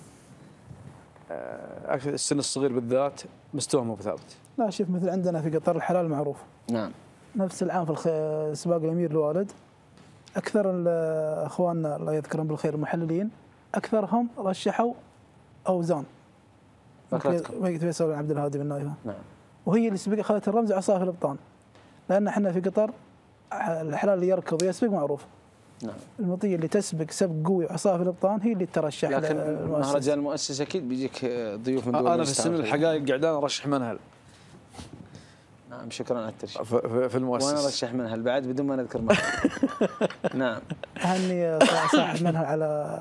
السن الصغير بالذات مستواه مو ثابت. لا شوف مثل عندنا في قطر الحلال معروف. نعم. نفس العام في سباق الامير الوالد اكثر اخواننا الله يذكرهم بالخير المحللين اكثرهم رشحوا اوزان. ملكة فيصل بن عبد الهادي بن نايفه. نعم. وهي اللي سبق اخذت الرمز عصا في الابطان. لان احنا في قطر الحلال اللي يركض ويسبق معروف. نعم. المطيه اللي تسبق سبق قوي وعصا في الابطان هي اللي ترشح. لكن مهرجان المؤسس اكيد بيجيك ضيوف من دول انا في السن الحقائق قاعدان ارشح منهل. نعم شكرا على الترشيح. في المؤسس وانا ارشح منهل بعد بدون ما نذكر منهل. نعم. هني صاحب منهل على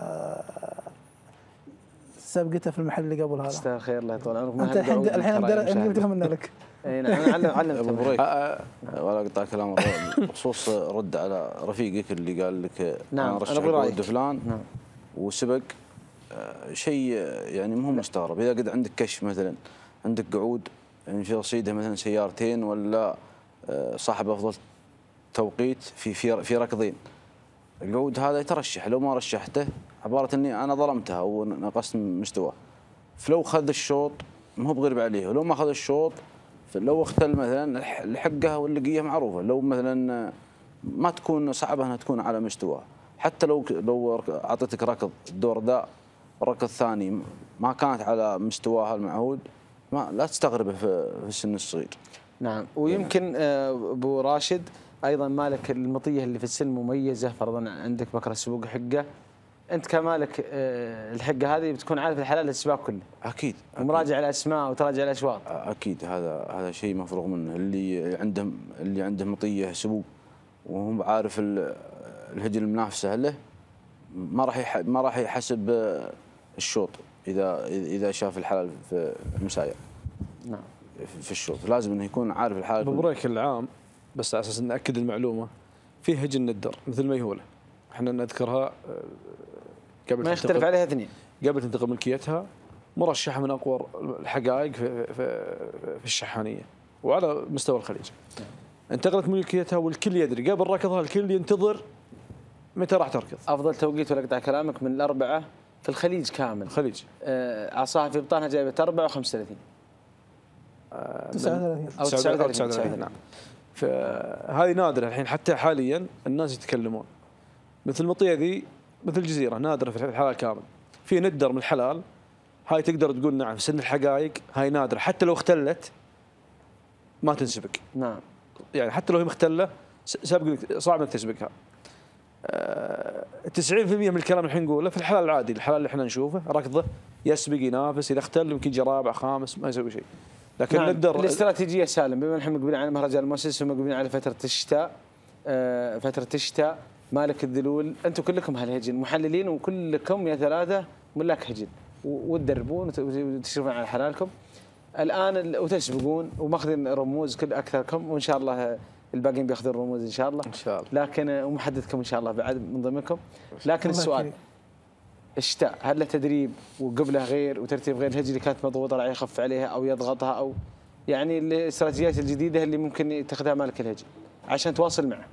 سابقته في المحل اللي قبل هذا. استاذ خير الله يطول عمرك. انت الحين قلت لهم منه لك. اي نعم انا علمت ابو بريك ولا اقطع كلام بخصوص رد على رفيقك اللي قال لك نعم انا رشح قعود فلان. نعم. وسبق شيء يعني مو مستغرب. اذا قد عندك كشف مثلا عندك قعود يعني في رصيده مثلا سيارتين ولا صاحب افضل توقيت في ركضين، القعود هذا يترشح. لو ما رشحته عباره اني انا ظلمته او نقصت مستواه. فلو خذ الشوط مو بغريب عليه، ولو ما اخذ الشوط لو اختل مثلا الحقه واللقيه معروفه. لو مثلا ما تكون صعبه انها تكون على مستواه، حتى لو اعطيتك ركض الدور ذا الركض الثاني ما كانت على مستواها المعهود لا تستغربه في السن الصغير. نعم. ويمكن ابو راشد ايضا مالك المطيه اللي في السن مميزه، فرضا عندك بكره السبوق حقه، انت كمالك الحقه هذه بتكون عارف الحلال السباق كله. اكيد. ومراجع الاسماء وتراجع الاشواط. اكيد هذا شيء مفروغ منه. اللي عنده مطيه سبوق وهو عارف الهجن المنافسه له ما راح يحسب الشوط اذا شاف الحلال في المساير. نعم. في الشوط لازم انه يكون عارف الحلال. ابو بريك العام بس على اساس ناكد المعلومه في هجن ندر مثل ميهوله احنا نذكرها قبل ما يختلف عليها اثنين قبل تنتقل ملكيتها، مرشحه من اقوى الحقائق في الشحانيه وعلى مستوى الخليج. انتقلت ملكيتها والكل يدري قبل ركضها الكل ينتظر متى راح تركض. افضل توقيت ولا اقطع كلامك من الاربعه في الخليج كامل. الخليج عصاها في ابطانها جايبه 4 و35 او 39. نعم. فهذه نادره الحين حتى حاليا الناس يتكلمون. مثل المطيه ذي مثل جزيره نادره في الحلال كامل. في ندر من الحلال هاي تقدر تقول نعم في سن الحقائق هاي نادره حتى لو اختلت ما تنسبق. نعم. يعني حتى لو هي مختله صعب انك تسبقها. 90% من الكلام الحين نقوله في الحلال العادي، الحلال اللي احنا نشوفه ركضه يسبق ينافس، اذا اختل يمكن يجي رابع خامس ما يسوي شيء. لكن نعم. ندر الاستراتيجيه سالم بما نحن مقبلين على مهرجان المؤسس ومقبلين على فتره الشتاء. فتره الشتاء مالك الذلول انتم كلكم هالهجن محللين وكلكم يا ثلاثه ملاك هجن وتدربون وتشرفون على حلالكم. الان وتسبقون وماخذين رموز كل اكثركم، وان شاء الله الباقيين بياخذون رموز ان شاء الله. ان شاء الله. لكن ومحددكم ان شاء الله بعد من ضمنكم. لكن السؤال الشتاء هل له تدريب وقبله غير وترتيب غير الهجري كانت مضغوطه راح يخف عليها او يضغطها، او يعني الاستراتيجيات الجديده اللي ممكن يتخذها مالك الهجري عشان تواصل معه؟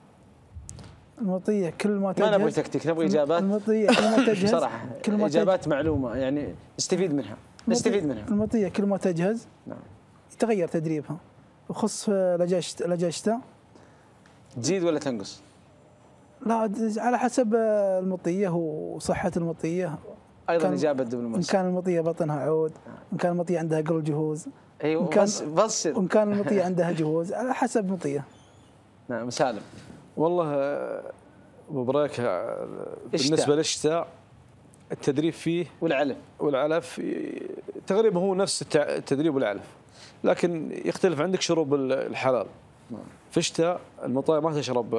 المطيه كل ما تجهز، ما نبغي تكتيك، نبغي اجابات. المطيه كل ما تجهز صراحه كل ما اجابات معلومه يعني نستفيد منها. المطيه كل ما تجهز نعم يتغير تدريبها، وخص لجشته تزيد ولا تنقص؟ لا على حسب المطيه وصحه المطيه. ايضا اجابه دبلوماسيه. ان كان المطيه بطنها عود، ان كان المطيه عندها قرل جهوز، ايوه بس وان كان المطيه عندها جهوز على حسب مطيه. نعم. سالم والله ابو بريك بالنسبه للشتاء التدريب فيه والعلف تقريبا هو نفس التدريب والعلف، لكن يختلف. عندك شروب الحلال في الشتاء المطايا ما تشرب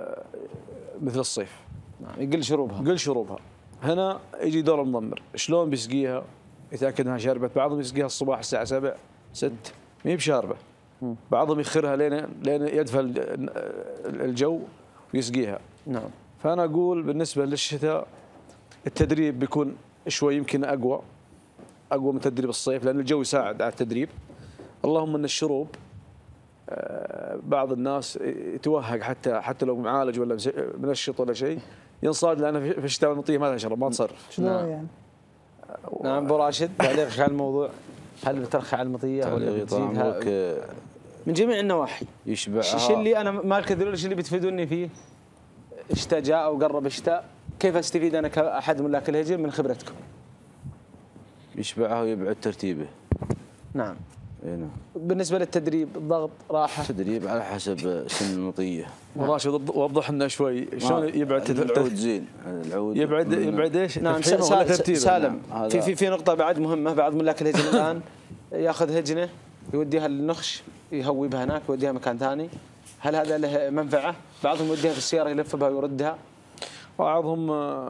مثل الصيف، يقل شروبها. هنا يجي دور المضمر شلون بيسقيها، يتاكد انها شربت. بعضهم يسقيها الصباح الساعه 7 6 ما هي بشاربه، بعضهم يخرها لين يدفى الجو ويسقيها. نعم. فانا اقول بالنسبه للشتاء التدريب بيكون شوي يمكن اقوى من تدريب الصيف، لان الجو يساعد على التدريب. اللهم ان الشروب بعض الناس يتوهق حتى لو معالج ولا منشط ولا شيء ينصاد، لانه في الشتاء المطيه ما تشرب ما تصرف. نعم يعني. نعم. ابو راشد تعليقك على الموضوع، هل بترخي على المطيه ولا بتزيدها من جميع النواحي؟ يشبعها. الشيء اللي انا ما الكثير الشيء اللي بتفيدوني فيه الشتاء جاء او قرب الشتاء، كيف استفيد انا كاحد ملاك الهجر من خبرتكم؟ يشبعها ويبعد ترتيبه. نعم. اي نعم. بالنسبه للتدريب الضغط راحه؟ التدريب على حسب سن المطيه. راشد وضح لنا شوي شلون يبعد العود زين. العود يبعد ايش؟ نعم. سالم في نقطه بعد مهمه. بعض ملاك الهجر الان ياخذ هجنه يوديها للنخش يهوي بها هناك يوديها مكان ثاني، هل هذا له منفعه؟ بعضهم يوديها في السياره يلف بها ويردها، بعضهم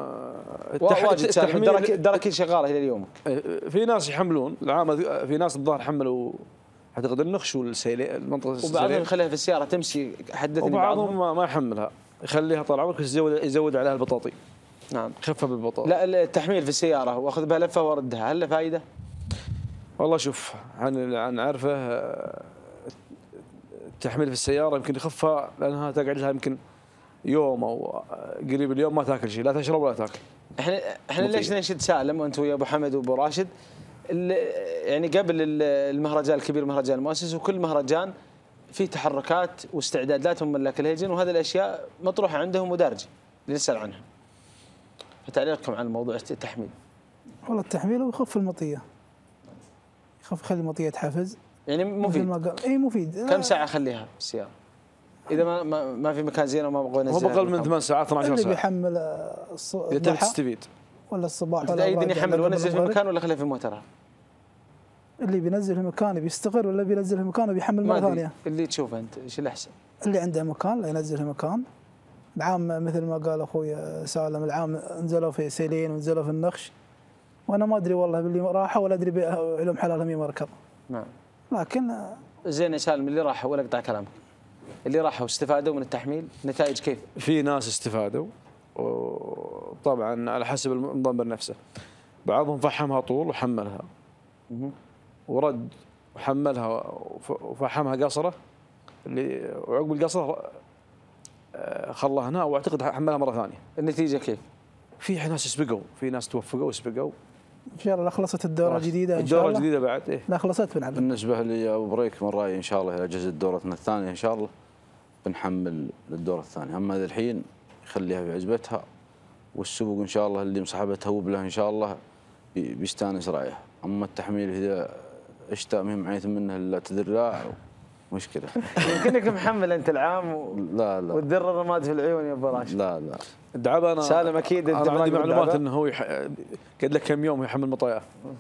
الدراكيل شغاله الى اليوم. في ناس يحملون العامه، في ناس الظاهر حملوا اعتقد النخش والسيلي المنطقه، وبعضهم يخليها في السياره تمشي. حدثني. وبعضهم ما يحملها يخليها طال عمرك يزود عليها البطاطي. نعم. خفها بالبطاطي. لا التحميل في السياره واخذ بها لفه واردها، هل له فائده؟ والله شوف عن عارفه التحميل في السياره يمكن يخفها، لانها تقعد لها يمكن يوم او قريب اليوم ما تاكل شيء، لا تشرب ولا تاكل. احنا ليش ننشد سالم وانت ويا ابو حمد وابو راشد يعني قبل المهرجان الكبير مهرجان المؤسس، وكل مهرجان في تحركات واستعدادات من ملاك الهجن، وهذه الاشياء مطروحه عندهم ودارجه نسال عنها. فتعليقكم عن موضوع التحميل؟ والله التحميل ويخف المطيه، يخلي المطيه تحفز. يعني مفيد. اي مفيد. كم ساعه اخليها في السياره؟ اذا ما في مكان زين وما ابغى انزلها. هو بقل من 8 ساعات 12 ساعه. اللي بيحمل الصباح تستفيد ولا الصباح ولا اذا يحمل وينزل في مكان ولا خليه في موترها؟ اللي بينزل في مكانه بيستقر ولا بينزل في مكانه بيحمل مره ثانيه؟ اللي تشوفه انت ايش الاحسن؟ اللي عنده مكان لا ينزل في مكان. العام مثل ما قال اخوي سالم، العام نزلوا في سيلين ونزلوا في النخش، وانا ما ادري والله باللي راحوا ولا ادري علوم حلالهم يمركض. نعم. لكن زين يا سالم، اللي راحوا ولا اقطع كلامك، اللي راحوا واستفادوا من التحميل نتائج كيف؟ في ناس استفادوا وطبعا على حسب المضمر نفسه. بعضهم فحمها طول وحملها ورد وحملها وفحمها قصره، اللي وعقب القصره خلاها هنا واعتقد حملها مره ثانيه. النتيجه كيف؟ في ناس سبقوا، في ناس توفقوا وسبقوا. ان شاء الله خلصت الدوره الجديده ان شاء الله. الدوره الجديده بعد ايه؟ لا خلصت بالعدل. بالنسبه لي يا ابو بريك من رايي ان شاء الله اذا جزت دورتنا الثانيه ان شاء الله بنحمل للدوره الثانيه، اما ذا الحين يخليها في عزبتها، والسبق ان شاء الله اللي مصاحبتها وبله ان شاء الله بيستانس رايها. اما التحميل اذا اشتاء ما هي معيث منه الا تذراع مشكله. يمكنك محمل انت العام لا والدر الرماد في العيون يا ابو راشد. لا الدعابه انا سالم اكيد انا عندي معلومات انه هو قد له كم يوم يحمل مطايا.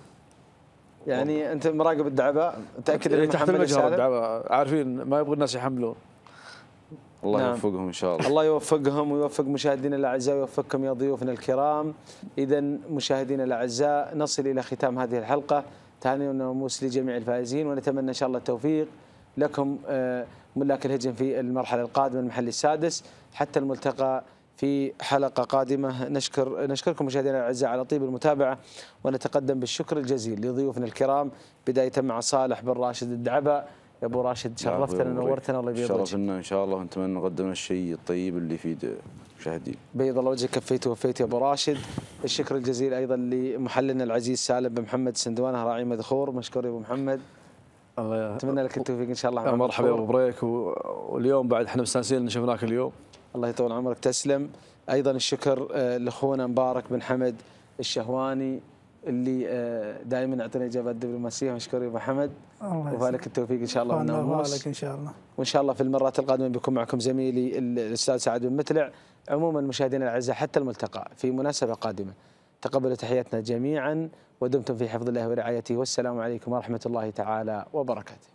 يعني انت مراقب الدعابه متاكد انه تحت المجهر الدعابه عارفين ما يبغى الناس يحملون. الله يوفقهم ان شاء الله. الله يوفقهم ويوفق مشاهدينا الاعزاء ويوفقكم يا ضيوفنا الكرام. اذا مشاهدينا الاعزاء نصل الى ختام هذه الحلقه. تهاني وناموس لجميع الفائزين، ونتمنى إن شاء الله التوفيق لكم ملاك الهجن في المرحلة القادمة المحلي السادس حتى الملتقى في حلقة قادمة. نشكركم مشاهدينا الأعزاء على طيب المتابعة، ونتقدم بالشكر الجزيل لضيوفنا الكرام بداية مع صالح بن راشد الدعبة. يا ابو راشد شرفتنا ونورتنا، الله يبيض وجهك. شرفنا ان شاء الله، ونتمنى قدمنا الشيء الطيب اللي يفيد المشاهدين. بيض الله وجهك، كفيت ووفيت يا ابو راشد. الشكر الجزيل ايضا لمحللنا العزيز سالم بن محمد سندوانه راعي مدخور، مشكور يا ابو محمد. الله اتمنى لك التوفيق ان شاء الله. مرحبا يا ابو بريك، واليوم بعد احنا مستانسين ان شفناك اليوم. الله يطول عمرك، تسلم. ايضا الشكر لاخونا مبارك بن حمد الشهواني اللي دائما يعطينا اجابات دبلوماسيه، مشكور يا ابو حمد. وفالك التوفيق ان شاء الله والناموس ان شاء الله. وان شاء الله في المرات القادمه بيكون معكم زميلي الاستاذ سعد بن متلع. عموما مشاهدينا الاعزاء حتى الملتقى في مناسبه قادمه، تقبلوا تحياتنا جميعا ودمتم في حفظ الله ورعايته، والسلام عليكم ورحمه الله تعالى وبركاته.